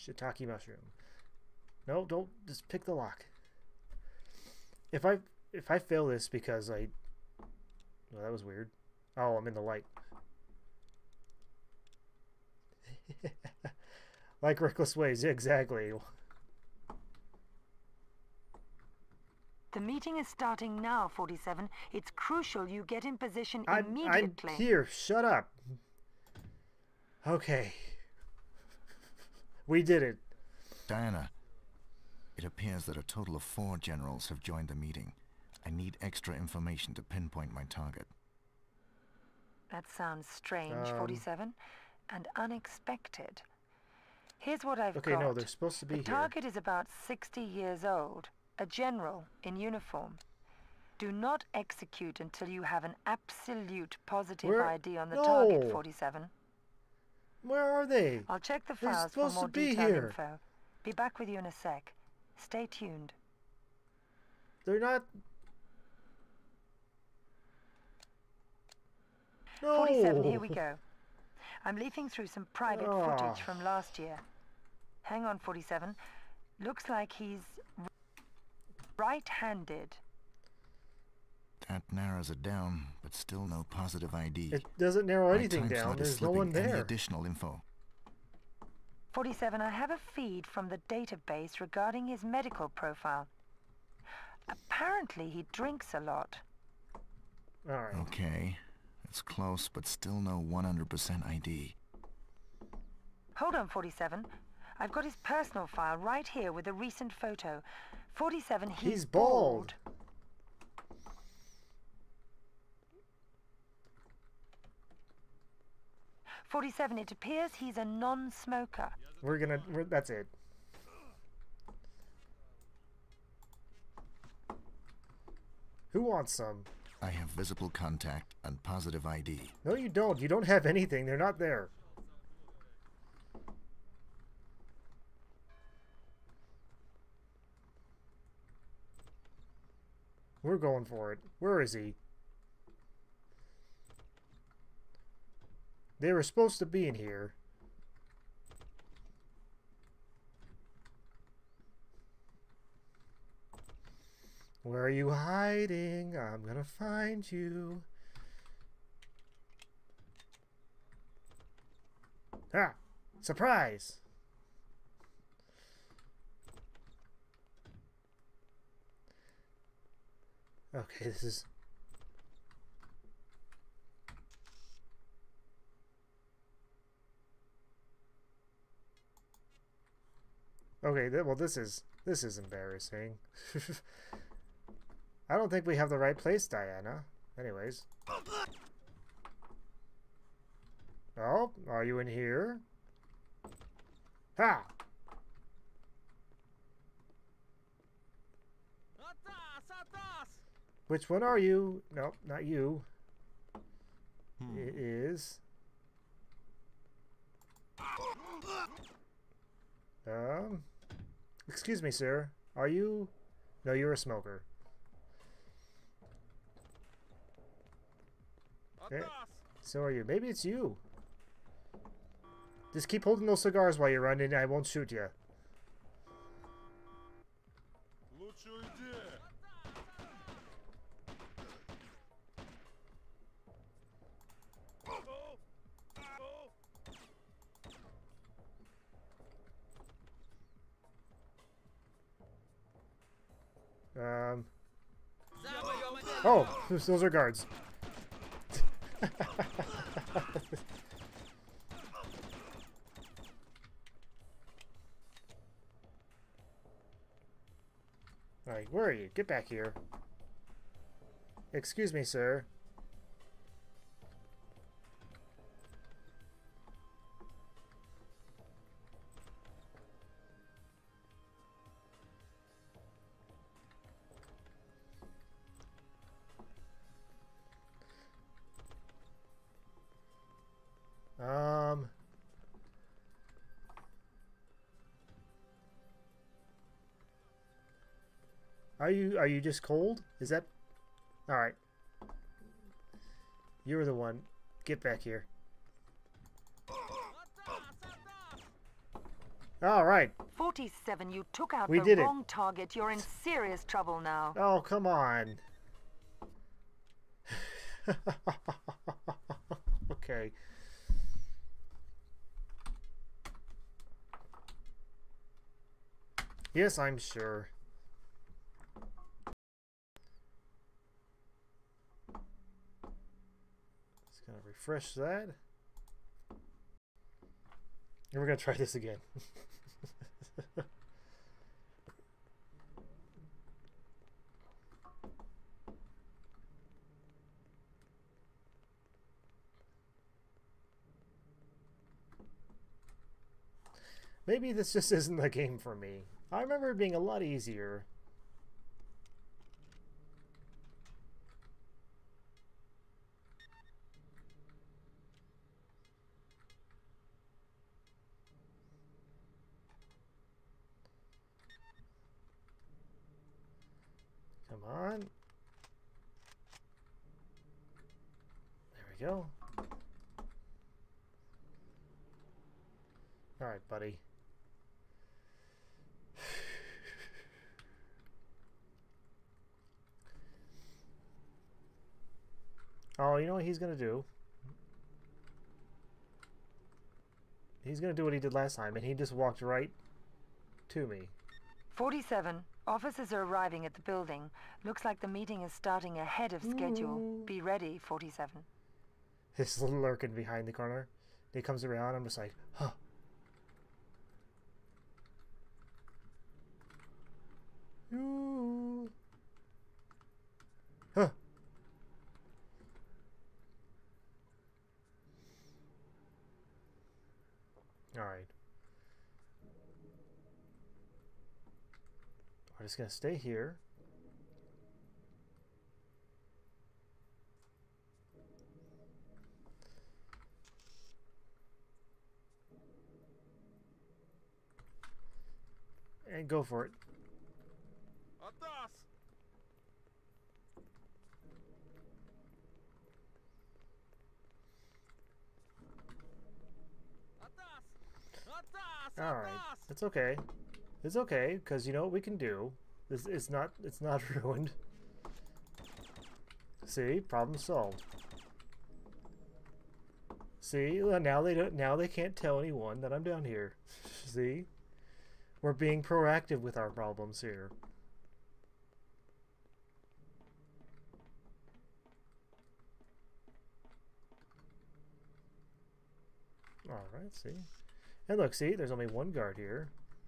Shiitake mushroom. No, don't. Just pick the lock. If I fail this because I... Well, that was weird. Oh, I'm in the light. Like Reckless Ways, exactly. The meeting is starting now, 47. It's crucial you get in position I'm immediately. here. Shut up. Okay. We did it. Diana, it appears that a total of 4 generals have joined the meeting. I need extra information to pinpoint my target. That sounds strange, 47, and unexpected. Here's what I've Okay, got. no, they're supposed to be The here. target is about 60 years old, a general in uniform. Do not execute until you have an absolute positive Where- ID on the No. target, 47. Where are they? I'll check the They're files for supposed more to be detailed here. info. Be back with you in a sec. Stay tuned. They're not... No. 47, here we go. I'm leafing through some private footage from last year. Hang on, 47. Looks like he's right-handed. That narrows it down, but still no positive ID. It doesn't narrow My anything time down. slot is There's no slipping. one Any there. additional info? 47, I have a feed from the database regarding his medical profile. Apparently, he drinks a lot. All right. Okay. It's close, but still no 100% ID. Hold on, 47. I've got his personal file right here with a recent photo. 47, He's bald. 47, it appears he's a non-smoker. That's it. Who wants some? I have visible contact and positive ID. No, you don't. You don't have anything. They're not there. We're going for it. Where is he? They were supposed to be in here. Where are you hiding? I'm gonna find you. Ah! Surprise! Okay, this is... Okay, well this is embarrassing. I don't think we have the right place, Diana. Anyways. Oh, are you in here? Ha! Which one are you? Nope, not you. It is... Excuse me, sir. Are you... No, you're a smoker. Okay. So are you. Maybe it's you. Just keep holding those cigars while you run and I won't shoot you. Oh, those are guards. Alright, where are you? Get back here. Excuse me, sir. Are you just cold? Is that... Alright. You're the one. Get back here. All right. 47, you took out We the did it. wrong target. You're in serious trouble now. Oh, come on. Okay. Yes, I'm sure. Just gonna refresh that. And we're gonna try this again. Maybe this just isn't the game for me. I remember it being a lot easier. Come on. There we go. All right, buddy. Oh, you know what he's gonna do? He's gonna do what he did last time, and he just walked right to me. 47, officers are arriving at the building. Looks like the meeting is starting ahead of schedule. Be ready, 47. He's lurking behind the corner. He comes around, I'm just like, huh. Ooh. Huh. Alright. We're just gonna stay here. And go for it. Атас! Атас! Атас! Alright. It's okay. It's okay, because you know what we can do. It's not ruined. See? Problem solved. See? Now they can't tell anyone that I'm down here. See? We're being proactive with our problems here. Alright, see? And look, see? There's only one guard here.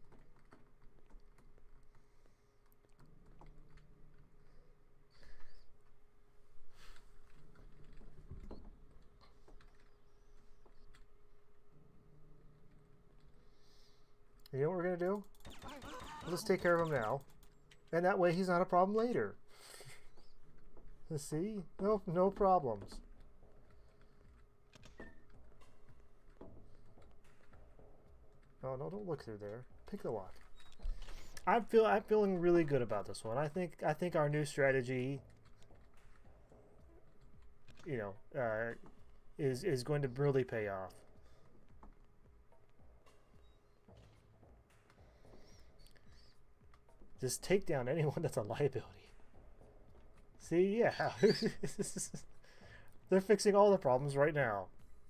You know what we're gonna do? Let's take care of him now. And that way he's not a problem later. See? No problems. Oh no, don't look through there. Pick the lock. I'm feeling really good about this one. I think our new strategy, you know, is going to really pay off. Just take down anyone that's a liability. See, yeah. They're fixing all the problems right now.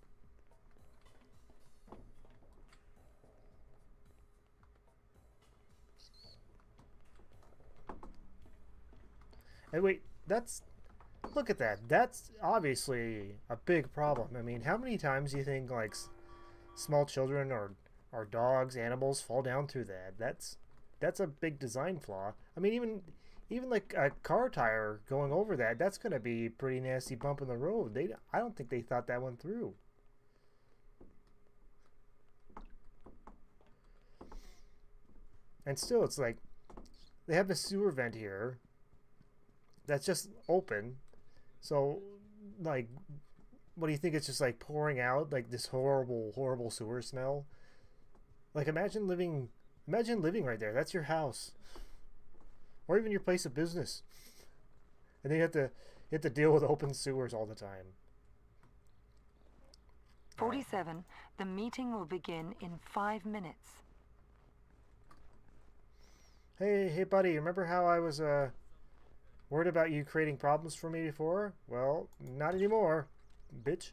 And wait, look at that. That's obviously a big problem. I mean, how many times do you think, like, small children or dogs, animals fall down through that? That's a big design flaw. I mean, even like a car tire going over that's going to be a pretty nasty bump in the road. I don't think they thought that one through. And still, it's like they have a sewer vent here that's just open. So, like, what do you think? It's just like pouring out like this horrible sewer smell. Like, imagine living right there. That's your house, or even your place of business, and then you have to deal with open sewers all the time. 47. The meeting will begin in 5 minutes. Hey, buddy, remember how I was, worried about you creating problems for me before? Well, not anymore, bitch.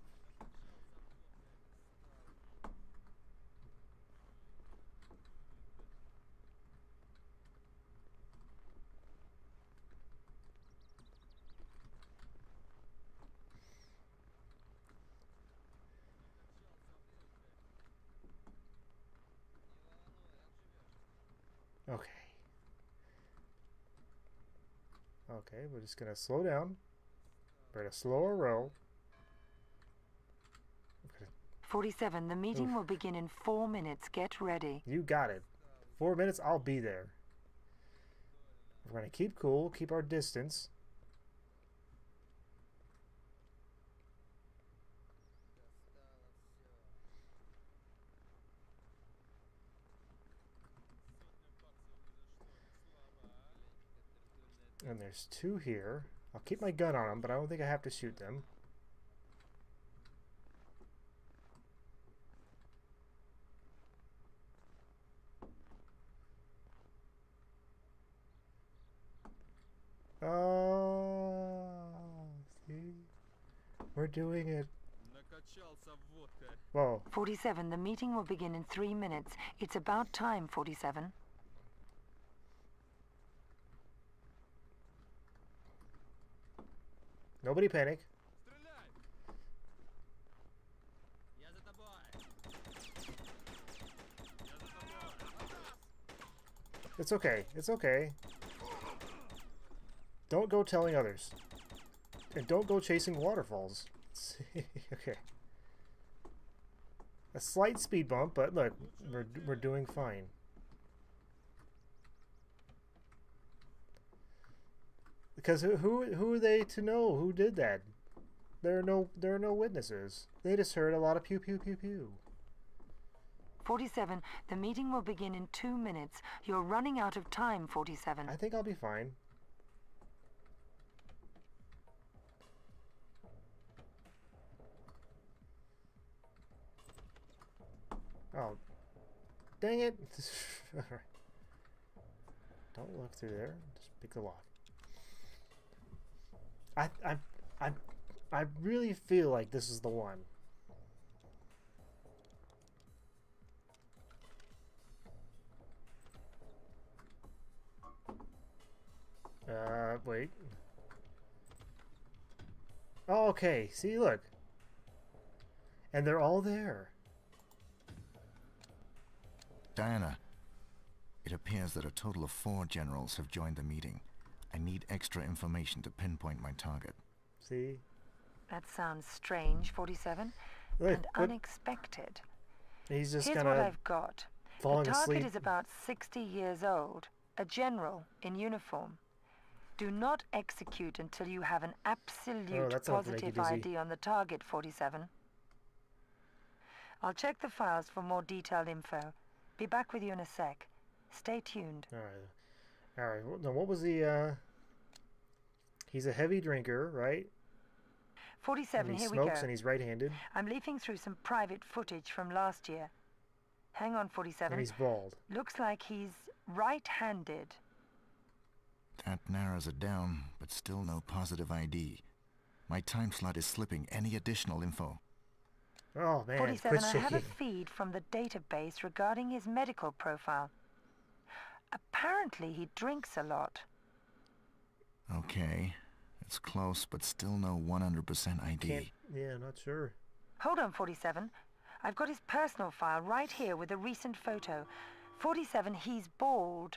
Okay. Okay, we're just gonna slow down. We're at a slower roll. 47, the meeting Oof. will begin in 4 minutes. Get ready. You got it. 4 minutes, I'll be there. We're gonna keep cool, keep our distance. And there's 2 here. I'll keep my gun on them, but I don't think I have to shoot them. Oh, see? We're doing it. Накачался водкой. Whoa. 47, the meeting will begin in 3 minutes. It's about time, 47. Nobody panic. Стреляй! Я за тобой! Я за тобой! It's okay. It's okay. Don't go telling others. And don't go chasing waterfalls. Okay. A slight speed bump, but look, we're doing fine. Because who are they to know who did that? There are no witnesses. They just heard a lot of pew pew pew pew. 47, the meeting will begin in 2 minutes. You're running out of time, 47. I think I'll be fine. Oh, dang it! Alright. Don't look through there. Just pick the lock. I really feel like this is the one. Wait. Oh, okay. See, look. And they're all there. Diana, it appears that a total of 4 generals have joined the meeting. I need extra information to pinpoint my target. See? That sounds strange, 47, Look, and unexpected. he's just Here's kind what of I've got. falling The target asleep. is about 60 years old, a general in uniform. Do not execute until you have an absolute that's not gonna make you positive dizzy. ID on the target, 47. I'll check the files for more detailed info. Be back with you in a sec. Stay tuned. Alright. Now, what was the, he's a heavy drinker, right? 47, And he here we go. smokes and he's right-handed. I'm leafing through some private footage from last year. Hang on, 47. And he's bald. Looks like he's right-handed. That narrows it down, but still no positive ID. My time slot is slipping. Any additional info? Oh, man. 47, Quit I have a shaking. feed from the database regarding his medical profile. Apparently, he drinks a lot. Okay. It's close, but still no 100% ID. Yeah, not sure. Hold on, 47. I've got his personal file right here with a recent photo. 47, he's bald.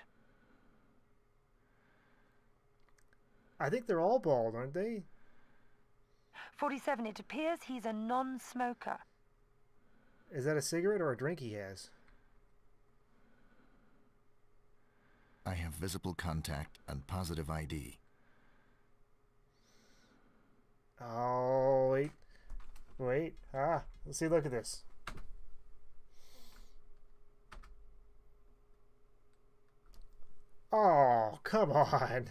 I think they're all bald, aren't they? 47, it appears he's a non-smoker. Is that a cigarette or a drink he has? I have visible contact and positive ID. Oh, wait. Wait. Let's see, look at this. Oh, come on.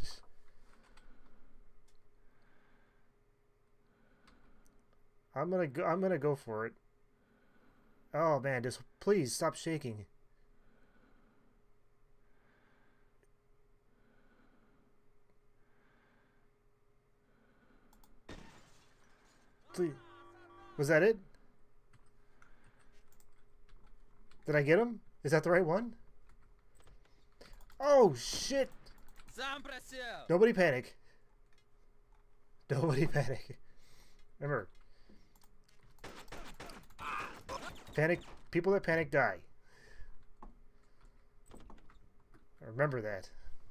I'm gonna go for it. Oh man, just please stop shaking. Please. Was that it? Did I get him? Is that the right one? Oh, shit! Сам просил! Nobody panic. Nobody panic. Remember. Panic. People that panic die. Remember that.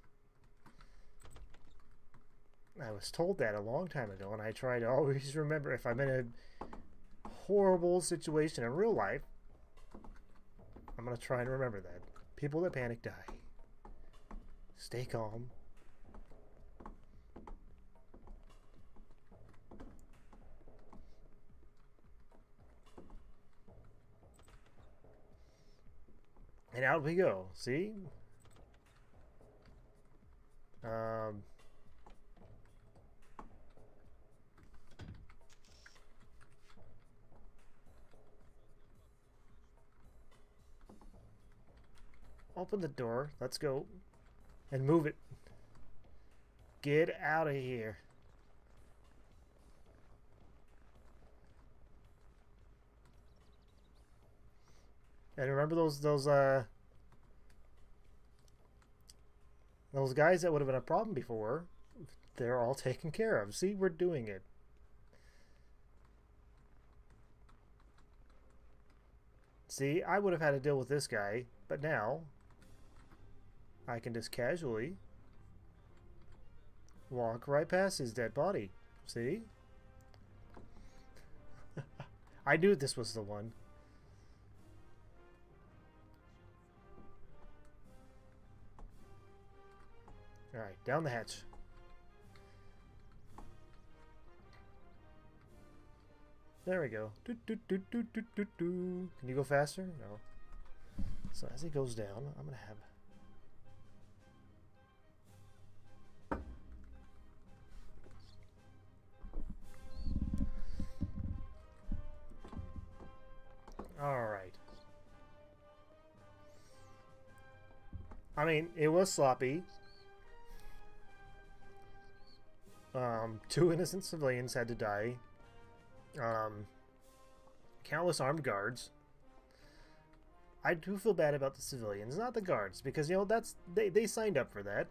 I was told that a long time ago, and I try to always remember if I'm in a horrible situation in real life, I'm going to try and remember that. People that panic die. Stay calm. And out we go. See? Open the door. Let's go. And move it. Get out of here. And remember those guys that would have been a problem before? They're all taken care of. See, we're doing it. See, I would have had to deal with this guy, but now I can just casually walk right past his dead body. See? I knew this was the one. Alright, down the hatch. There we go. Do, do, do, do, do, do, do. Can you go faster? No. So as he goes down, I'm going to have... Alright. I mean, it was sloppy. 2 innocent civilians had to die. Countless armed guards. I do feel bad about the civilians, not the guards, because, you know, that's they signed up for that.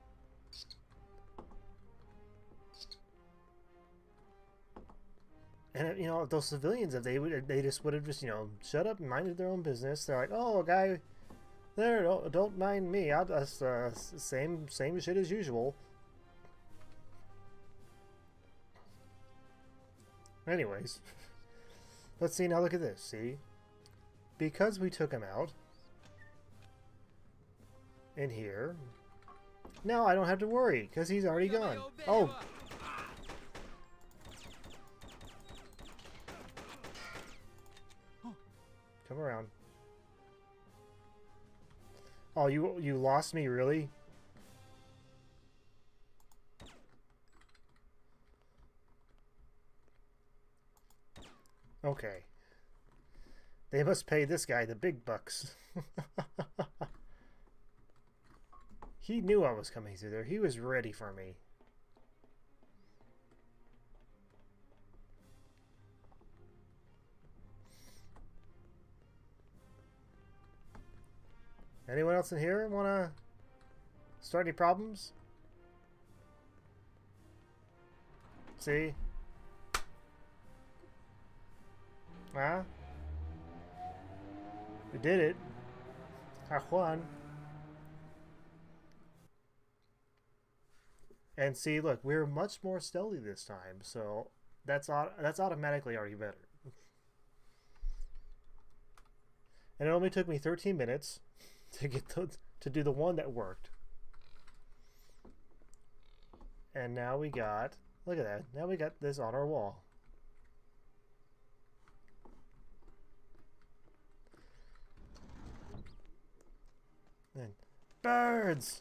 And, you know, those civilians, if they just would have just, you know, shut up and minded their own business. They're like, oh, guy there, don't mind me. I'll just same shit as usual. Anyways, let's see now. Look at this. See, because we took him out in here, now I don't have to worry because he's already gone. Oh, come around. Oh, you lost me, really? Okay. They must pay this guy the big bucks. He knew I was coming through there. He was ready for me. Anyone else in here want to start any problems? See? Huh? We did it. Juan. And see, look, we're much more stealthy this time, so that's automatically already better. And it only took me 13 minutes to get to do the one that worked. And now we got, look at that. Now we got this on our wall. And birds.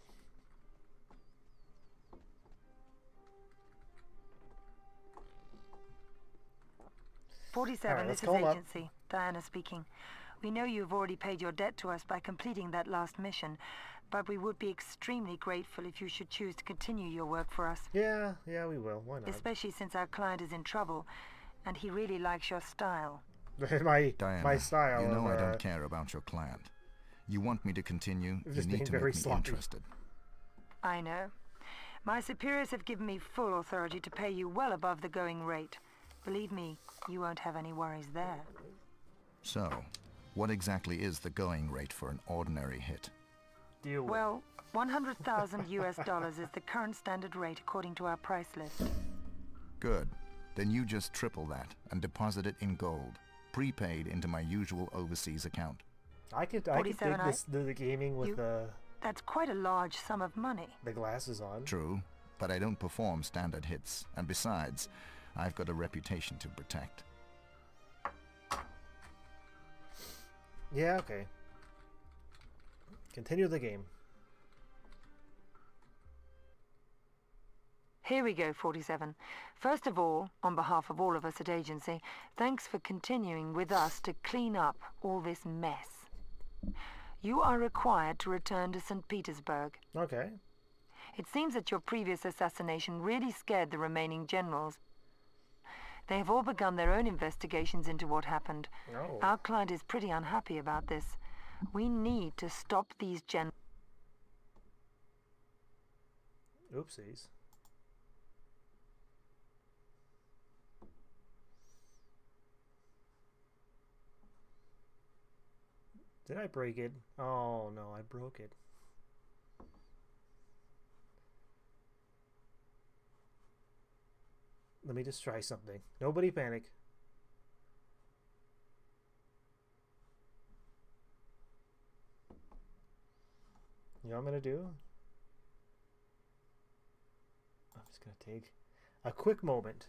47, Alright, let's this is call him up. Agency. Diana speaking. We know you've already paid your debt to us by completing that last mission, but we would be extremely grateful if you should choose to continue your work for us. Yeah, we will. Why not? Especially since our client is in trouble. and he really likes your style. my Diana, style. you know of, I don't care about your client. You want me to continue, you just need being to make very me sloppy. interested. I know. My superiors have given me full authority to pay you well above the going rate. Believe me, you won't have any worries there. So, what exactly is the going rate for an ordinary hit? Deal with. Well, 100,000 US dollars is the current standard rate according to our price list. Good. Then you just triple that and deposit it in gold, prepaid into my usual overseas account. I could dig 47, the gaming with That's quite a large sum of money. the glasses on. True, but I don't perform standard hits, and besides, I've got a reputation to protect. Yeah, okay. Continue the game. Here we go, 47. First of all, on behalf of all of us at Agency, thanks for continuing with us to clean up all this mess. You are required to return to St. Petersburg. Okay. It seems that your previous assassination really scared the remaining generals. They have all begun their own investigations into what happened. Oh. Our client is pretty unhappy about this. We need to stop these Oopsies. Did I break it? Oh no, I broke it. Let me just try something. Nobody panic. You know what I'm gonna do? I'm just gonna take a quick moment.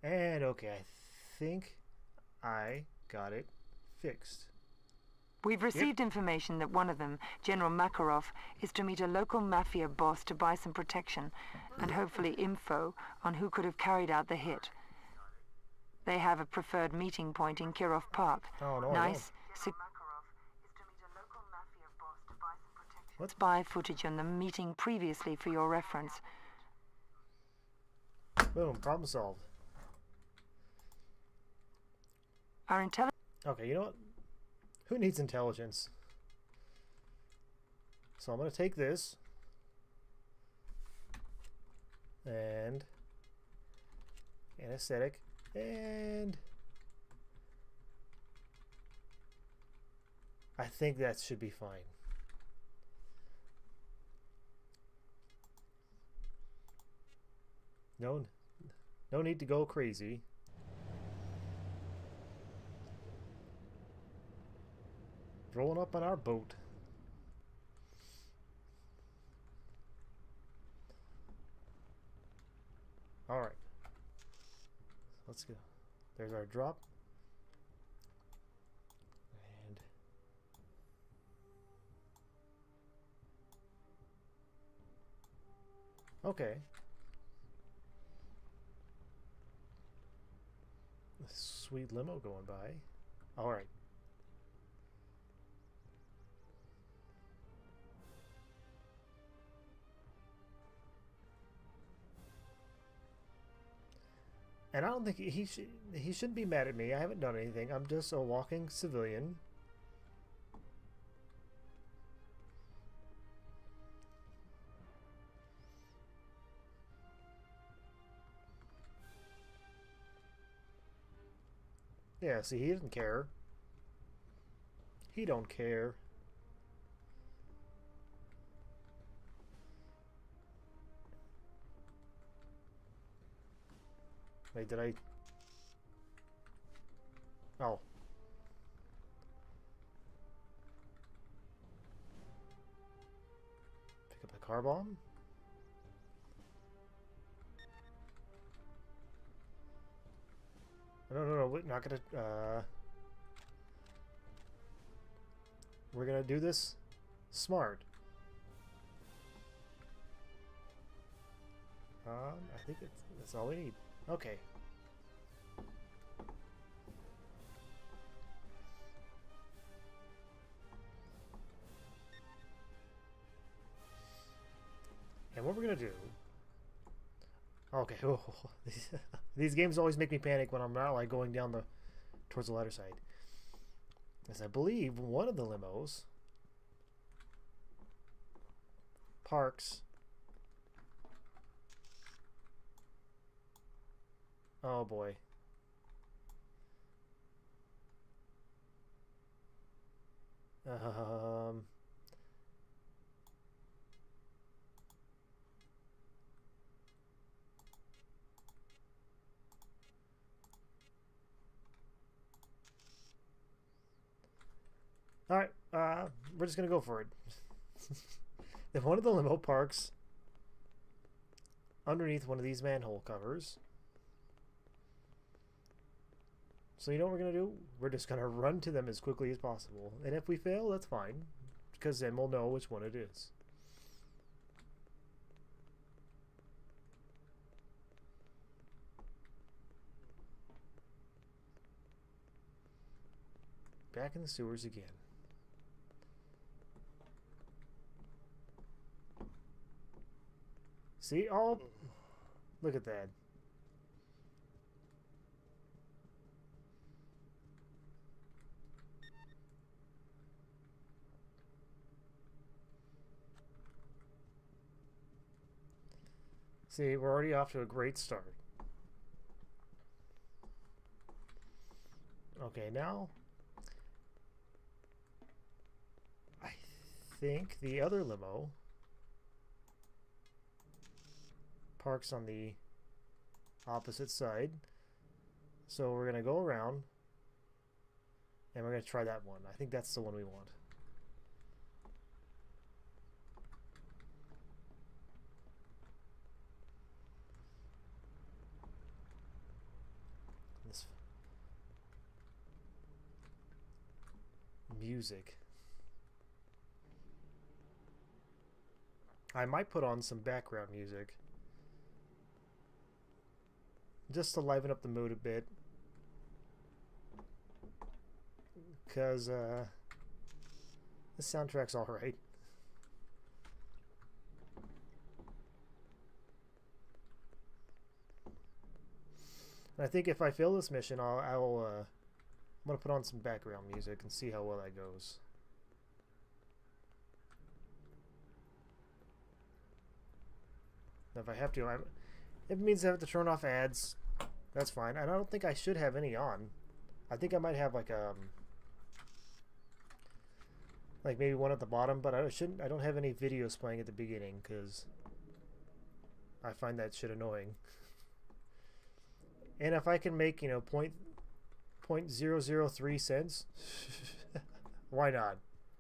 And okay, I think I got it fixed. We've received information that one of them, General Makarov, is to meet a local mafia boss to buy some protection and hopefully info on who could have carried out the hit. They have a preferred meeting point in Kirov Park. Oh, no, Nice. Spy footage on the meeting previously for your reference. Boom, problem solved. Our intelligence... Okay, you know what? Who needs intelligence? So I'm going to take this and anesthetic and I think that should be fine. No need to go crazy. Rolling up on our boat. Alright. Let's go. There's our drop. And okay. Sweet limo going by. Alright. And I don't think he shouldn't be mad at me. I haven't done anything. I'm just a walking civilian. Yeah, see, he doesn't care. He don't care. Wait, did I... Oh. Pick up the car bomb? No, we're not gonna, we're gonna do this smart. I think that's all we need. Okay. And what we're gonna do... Okay, oh, these games always make me panic when I'm not like going down towards the ladder side. As I believe one of the limos parks. Oh boy. Alright, we're just gonna go for it. If one of the limo parks underneath one of these manhole covers. So you know what we're gonna do? We're just gonna run to them as quickly as possible. And if we fail, that's fine. Because then we'll know which one it is. Back in the sewers again. See? Oh, look at that. See, we're already off to a great start. Okay, now I think the other limo parks on the opposite side. So we're going to go around and we're going to try that one. I think that's the one we want. music. I might put on some background music just to liven up the mood a bit, because the soundtrack's alright. And I think if I fail this mission, I'm gonna put on some background music and see how well that goes. If I have to, if it means I have to turn off ads, that's fine. And I don't think I should have any on. I think I might have like maybe one at the bottom, but I don't have any videos playing at the beginning because I find that shit annoying. And if I can make, you know, 0.003 cents, why not?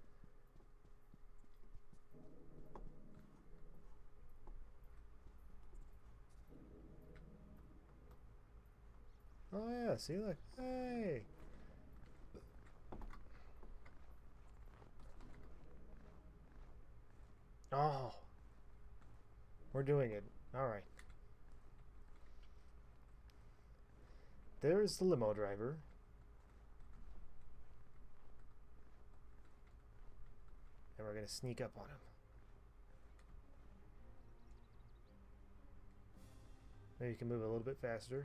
Oh yeah, see, look. Hey. Oh. We're doing it. All right. There's the limo driver. And we're going to sneak up on him. Maybe you can move a little bit faster.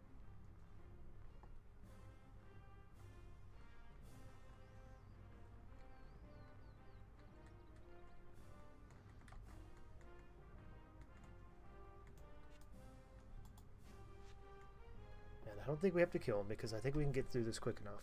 I don't think we have to kill him because I think we can get through this quick enough.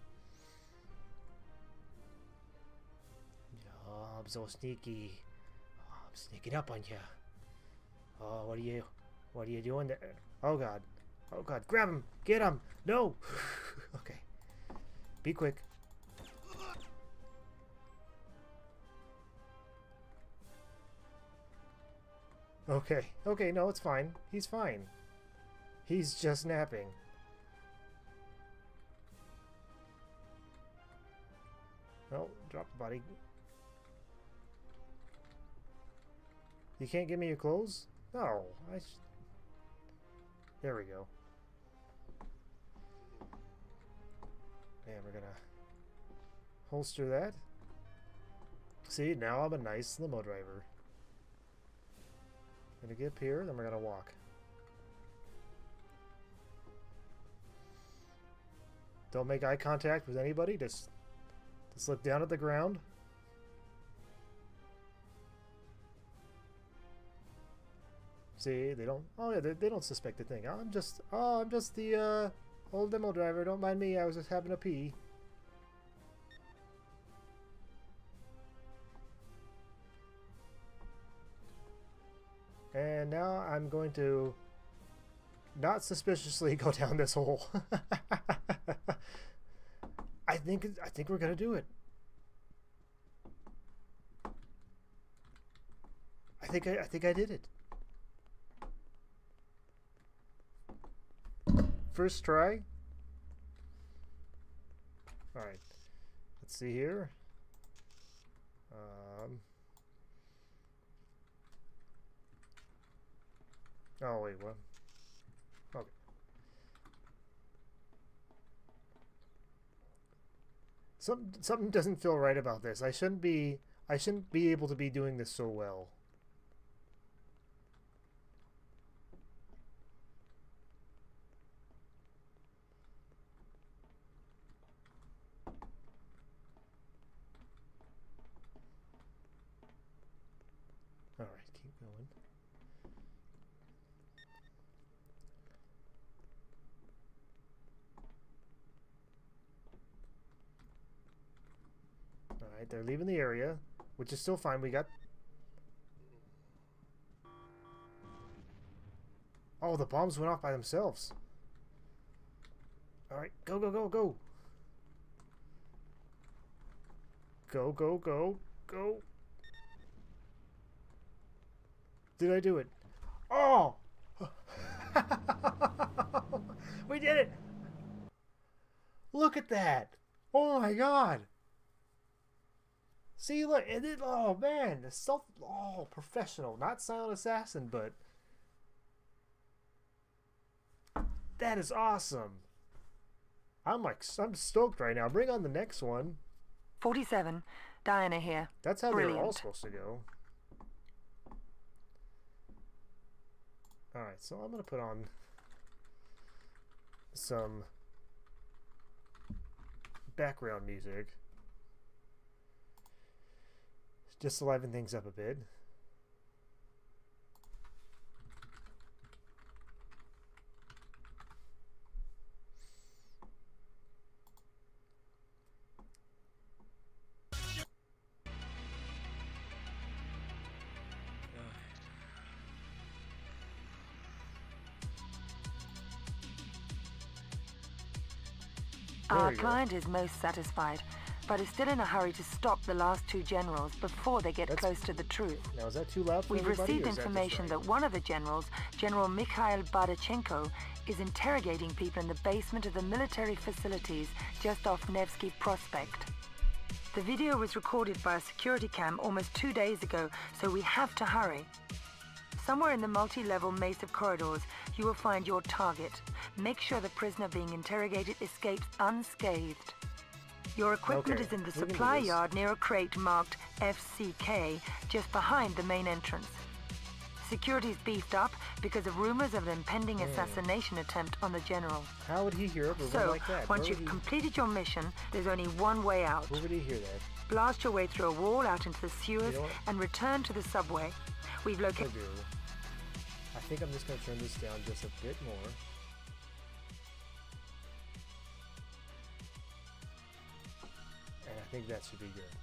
Oh, I'm so sneaky. Oh, I'm sneaking up on you. Oh, what are you doing there? Oh god. Oh god, grab him! Get him! No! Okay. Be quick. Okay. Okay, no, it's fine. He's fine. He's just napping. Oh, drop the body. You can't give me your clothes? No. There we go. And we're gonna holster that. See, now I'm a nice limo driver. Gonna get up here, then we're gonna walk. Don't make eye contact with anybody. Just look down at the ground. See, they don't. Oh yeah, they don't suspect a thing. I'm just the old demo driver. Don't mind me. I was just having a pee. And now I'm going to not suspiciously go down this hole. I think we're gonna do it. I think I did it. First try. All right. Let's see here. Oh wait, what? Okay. Something doesn't feel right about this. I shouldn't be able to be doing this so well. All right, keep going. Alright, they're leaving the area, which is still fine. We got... Oh, the bombs went off by themselves. Alright, go, go, go, go. Go, go, go, go. Did I do it? Oh! We did it! Look at that! Oh my god! See, look, and it, oh man, it's so professional. Not silent assassin, but that is awesome. I'm stoked right now. Bring on the next one. 47, Diana here. That's how they're all Brilliant. supposed to go. All right, so I'm gonna put on some background music just to liven things up a bit. Our we go. client is most satisfied, but is still in a hurry to stop the last two generals before they get close to the truth. Now, is that too loud for We've everybody, received or is that just information right? that one of the generals, General Mikhail Bardachenko, is interrogating people in the basement of the military facilities just off Nevsky Prospect. The video was recorded by a security cam almost 2 days ago, so we have to hurry. Somewhere in the multi-level maze of corridors, you will find your target. Make sure the prisoner being interrogated escapes unscathed. Your equipment Okay, is in the we can do supply this. yard near a crate marked FCK, just behind the main entrance. Security's beefed up because of rumors of an impending assassination attempt on the general. How would he hear everyone So, like that? once Where you've would he- completed your mission, there's only one way out. Where would he hear that? Blast your way through a wall out into the sewers You know what? and return to the subway. We've I located... do. I think I'm just going to turn this down just a bit more. And I think that should be good.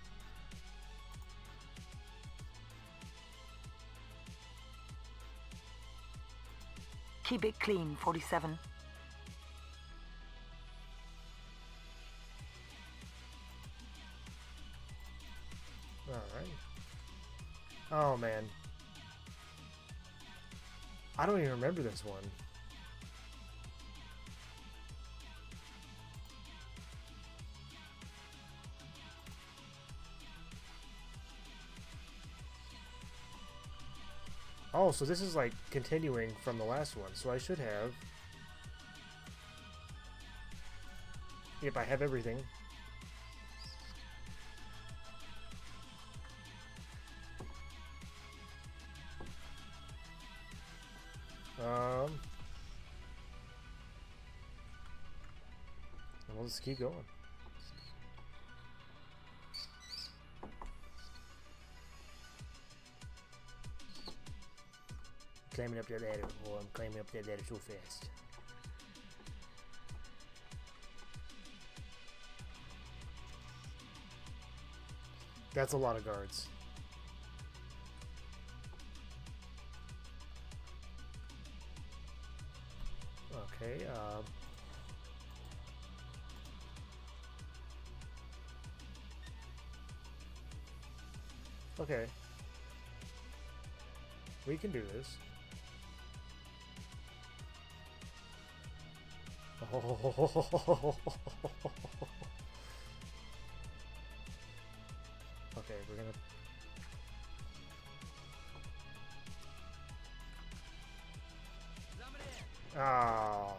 Keep it clean, 47. Alright. Oh man. I don't even remember this one. Oh, so this is like continuing from the last one. So I should have... Yep, I have everything. And we'll just keep going. Climbing up that ladder. Oh, I'm climbing up that ladder so fast. That's a lot of guards. Okay, okay. We can do this. Okay, we're gonna... Ah.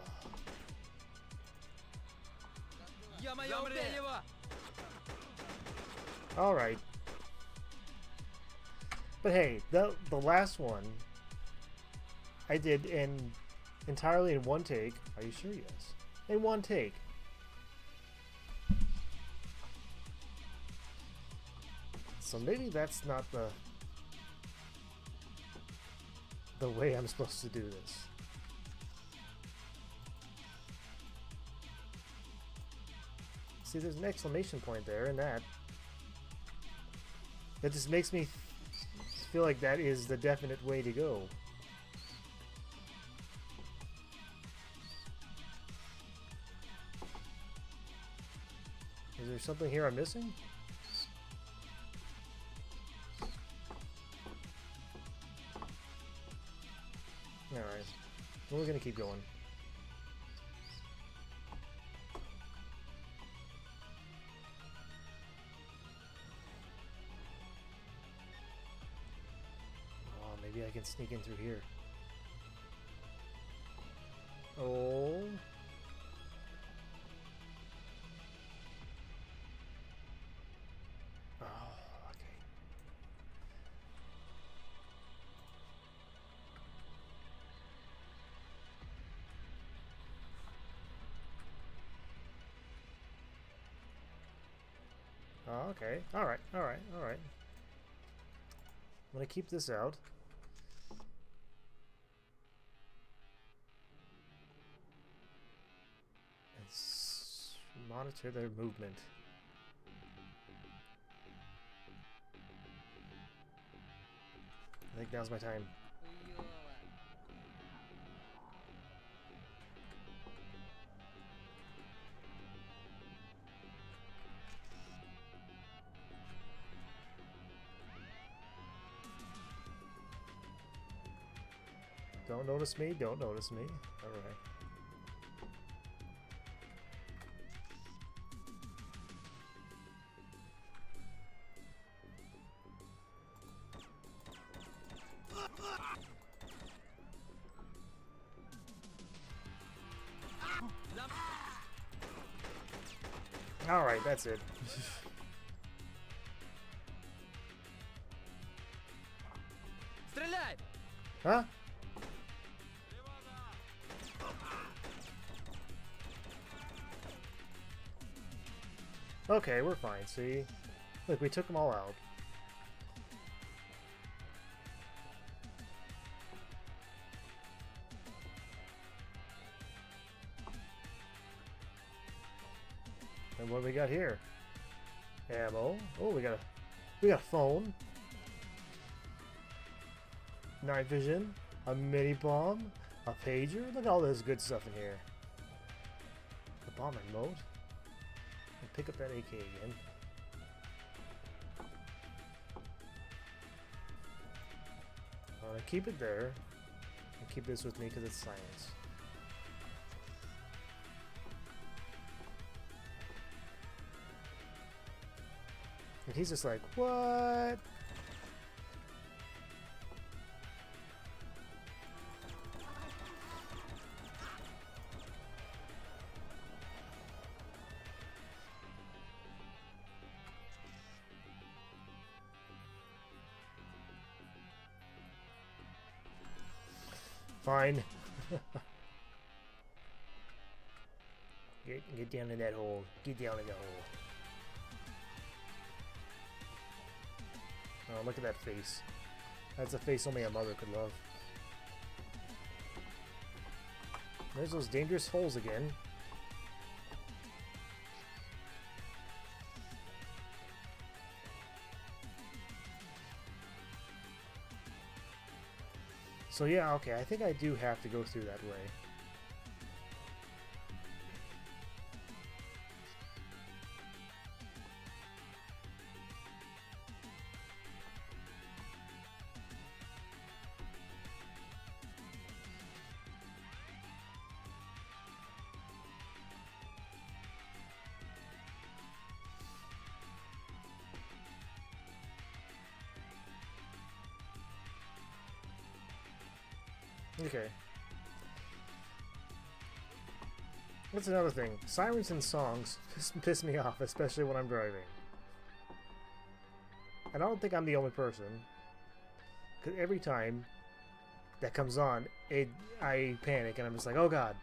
Ё-моё, убей его! All right. But hey, the last one I did entirely in one take. Are you sure? Yes. In one take. So maybe that's not the way I'm supposed to do this. See, there's an exclamation point there in that. That just makes me feel like that is the definite way to go. Is there something here I'm missing? Alright. Well, we're gonna keep going. I can sneak in through here. Oh. Oh, okay. Oh, okay. Alright, alright, alright. I'm gonna keep this out. And monitor their movement. I think now's my time. Don't notice me, don't notice me. Alright. Alright, that's it. Стреляй! Huh? Okay, we're fine, see? Look, we took them all out. And what do we got here? Ammo. Oh, we got a phone. Night vision. A mini bomb. A pager. Look at all this good stuff in here. The bombing mode. And pick up that AK again. I'm gonna keep it there. And keep this with me because it's science. And he's just like, what? Fine. Get down in that hole. Get down in the hole. Oh, look at that face. That's a face only a mother could love. There's those dangerous holes again. So yeah, okay, I think I do have to go through that way. Okay. That's another thing. Sirens and songs piss me off, especially when I'm driving. And I don't think I'm the only person. Because every time that comes on, I panic and I'm just like, oh god.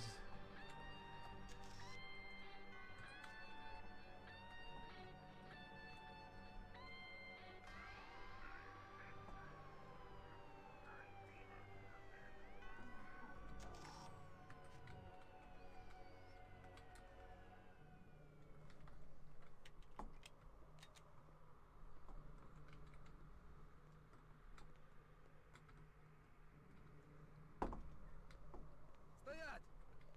Стоять!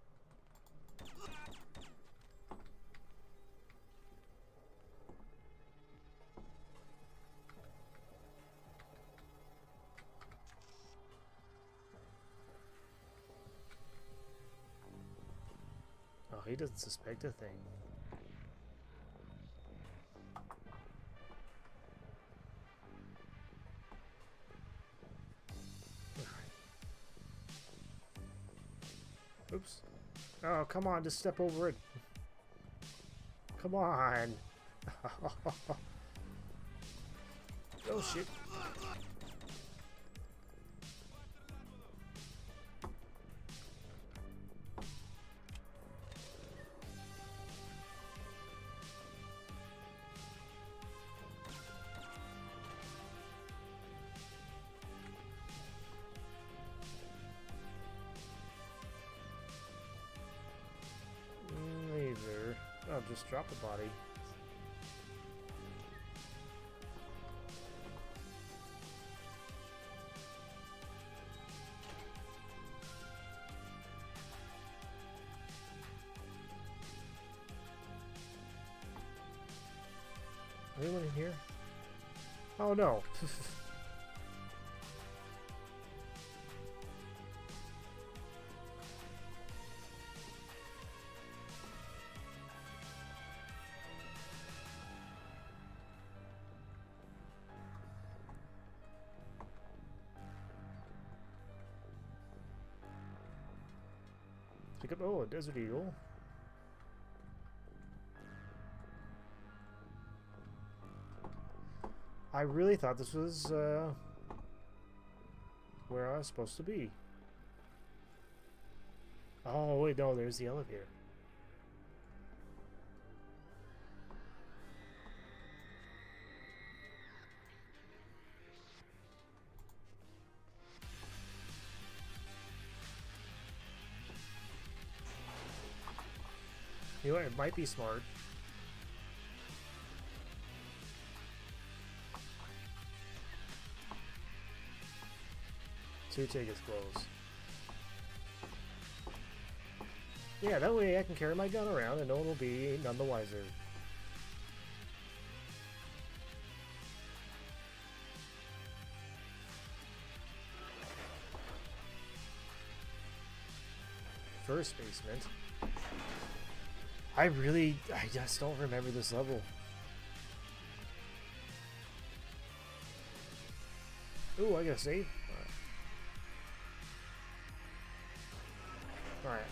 Oh, he doesn't suspect a thing. Oh, come on, just step over it. Come on. Oh, shit. Neither. Oh, just drop the body. Anyone in here? Oh no. Pick up, oh, a desert eagle. I really thought this was where I was supposed to be. Oh wait, no, there's the elevator. You know what, it might be smart. To take his clothes. Yeah, that way I can carry my gun around and no one will be none the wiser. First basement. I just don't remember this level. Ooh, I gotta save. Alright.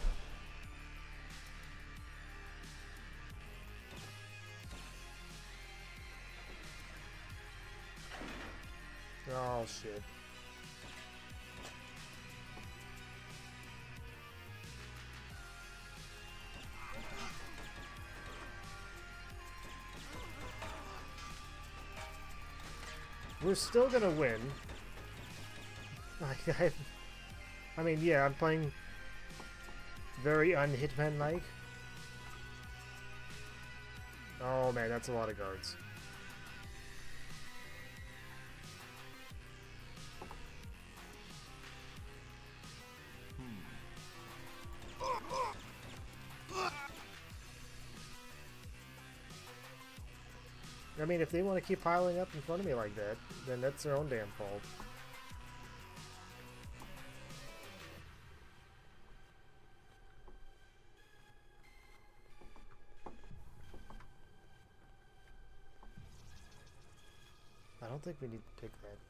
Oh shit. We're still gonna win. I mean, yeah, I'm playing very un-Hitman-like. Oh man, that's a lot of guards. I mean, if they want to keep piling up in front of me like that, then that's their own damn fault. I don't think we need to take that.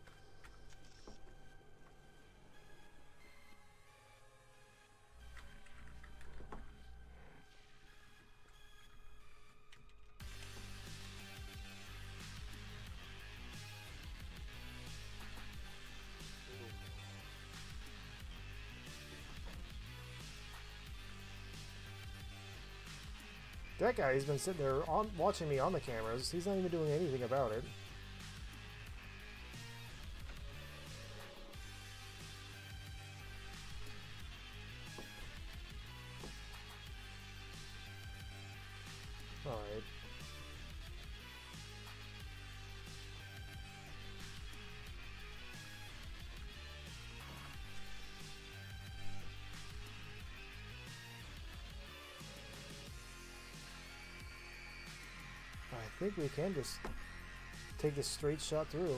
That guy, he's been sitting there watching me on the cameras. He's not even doing anything about it. Alright. I think we can just take this straight shot through.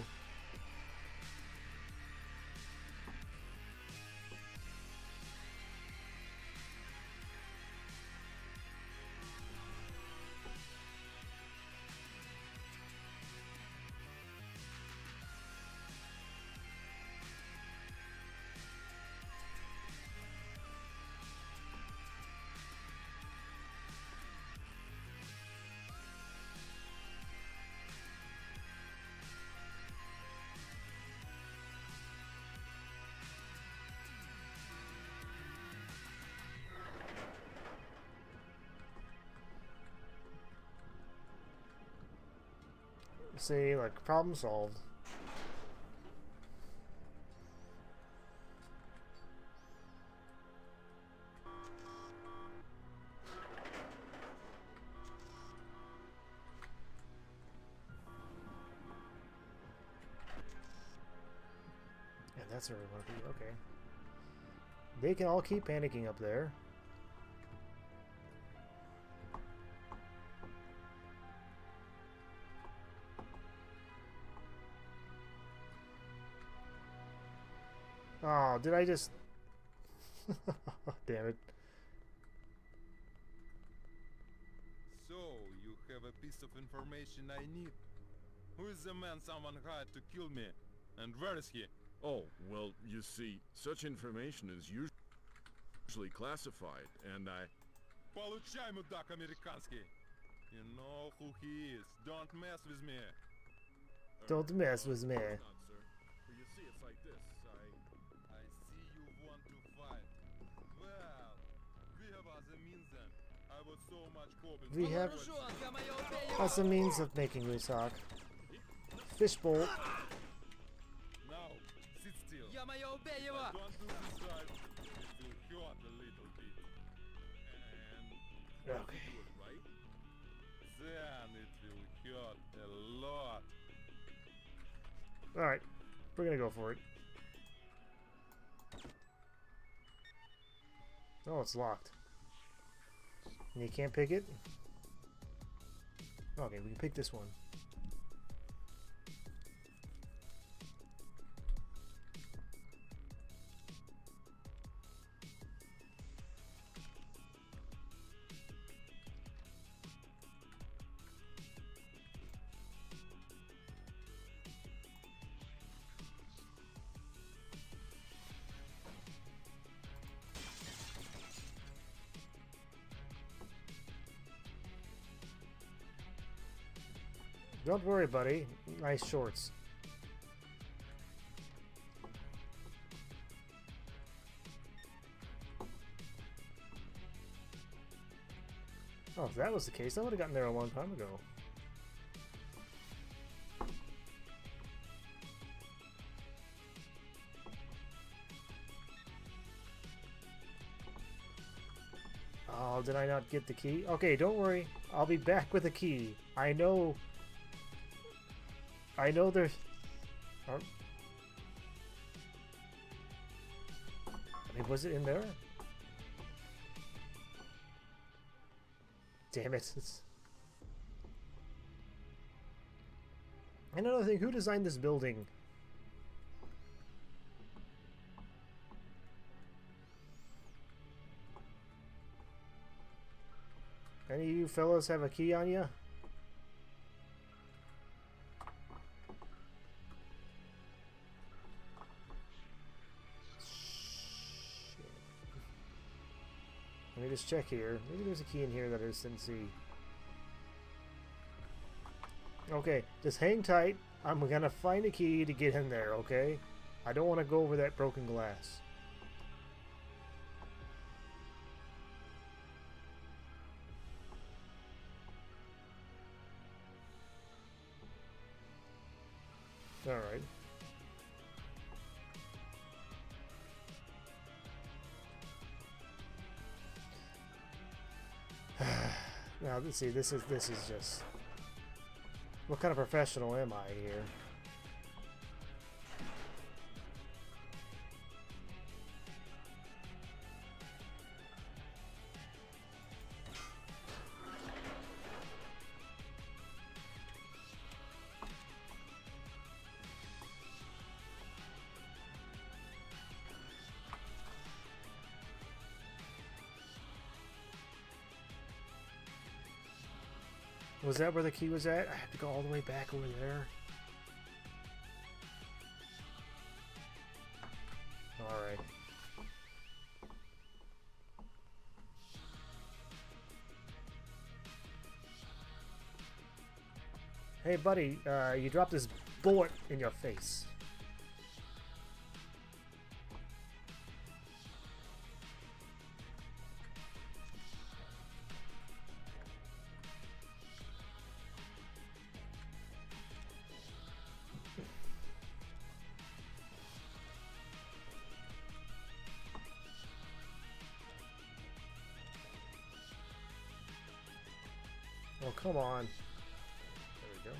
See, like, problem solved. And that's where we want to be. Okay. They can all keep panicking up there. Oh, did I just... Damn it. So, you have a piece of information I need? Who is the man someone hired to kill me? And where is he? Oh, well, you see, such information is usually classified, and I... Получай, мудак американский! You know who he is. Don't mess with me. Don't mess with me. Not, sir. But you see, it's like this. I see you want to fight. Well, we have other means then. I was so much hoping. We have Вооружен, ё-моё, убей его! also means of making me talk. Fishbowl. Now, sit still. Ё-моё, убей его! Don't do this right. It will hurt a little bit. And Okay. do it right. Then it will hurt a lot. Alright. We're gonna go for it. Oh, it's locked. And you can't pick it? Okay, we can pick this one. Don't worry, buddy. Nice shorts. Oh, if that was the case, I would have gotten there a long time ago. Oh, did I not get the key? Okay, don't worry. I'll be back with the key. I know there's... I mean, was it in there? Damn it. Another thing, who designed this building? Any of you fellas have a key on you? Let me just check here. Maybe there's a key in here that I just didn't see. Okay, just hang tight. I'm gonna find a key to get in there, okay? I don't want to go over that broken glass. Alright. Now, see, this is just... What kind of professional am I here? Was that where the key was at? I have to go all the way back over there. Alright. Hey buddy, you dropped this bullet in your face. Come on. There we go.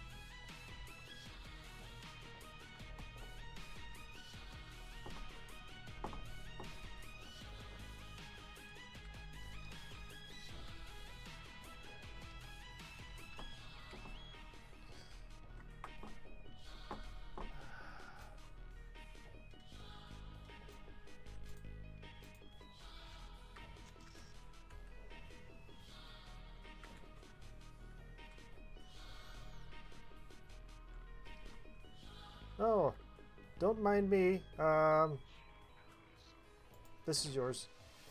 Oh, don't mind me. This is yours.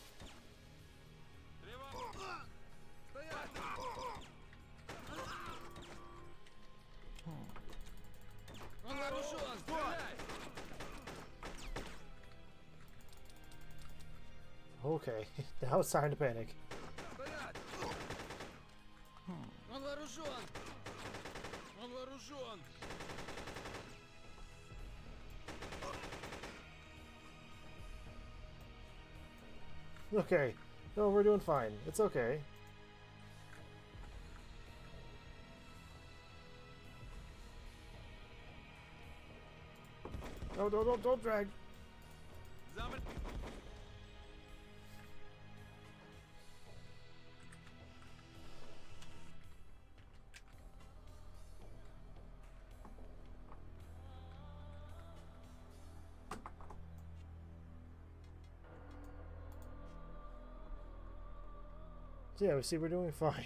Он вооружен! Стреляй! Okay, now it's time to panic. Стоять! Он вооружен! Он вооружен! Okay, no, we're doing fine. It's okay. No, don't drag. Замри! Yeah, we see we're doing fine.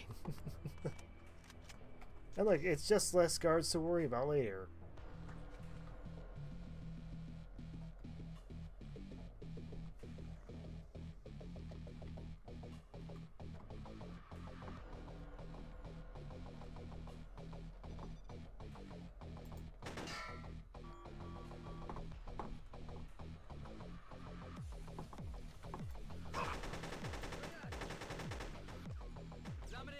And look, it's just less guards to worry about later. Замри!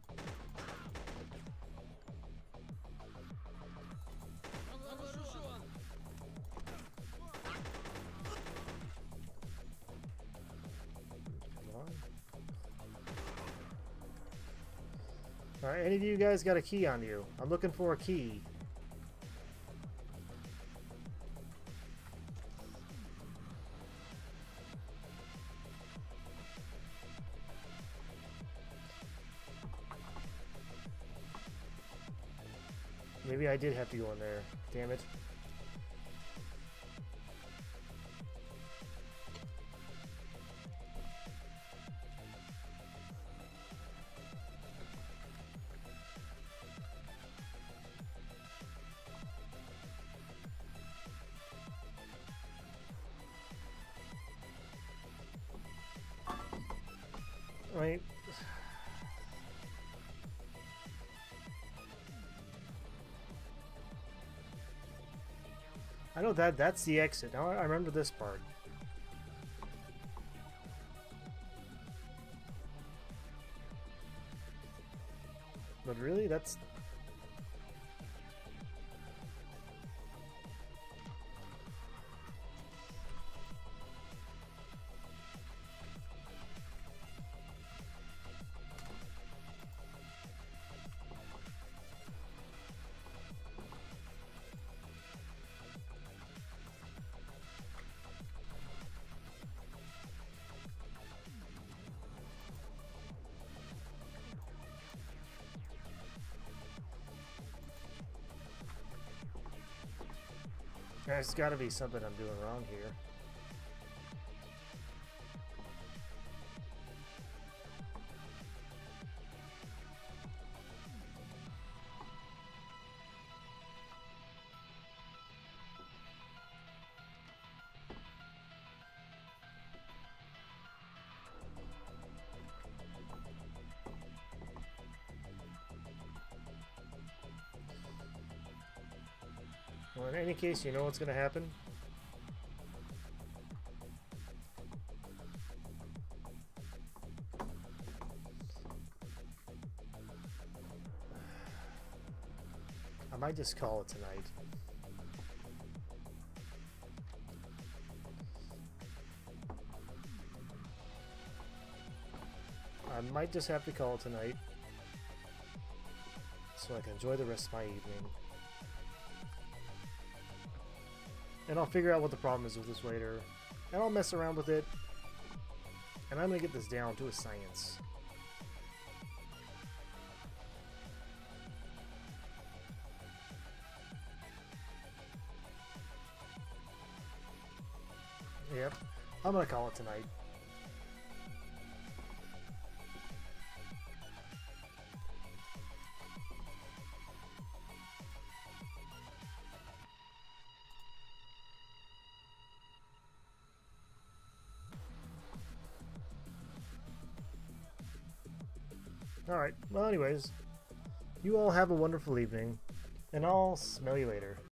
Он вооружен! Come on. Alright, any of you guys got a key on you? I'm looking for a key. Maybe I did have to go in there. Damn it. Right. I know that's the exit. Now I remember this part. But really, that's... There's got to be something I'm doing wrong here. Well, in any case, you know what's going to happen? I might just call it tonight. I might just have to call it tonight. so I can enjoy the rest of my evening. And I'll figure out what the problem is with this later. And I'll mess around with it. And I'm going to get this down to a science. Yep, I'm going to call it tonight. Alright, well anyways, you all have a wonderful evening, and I'll smell you later.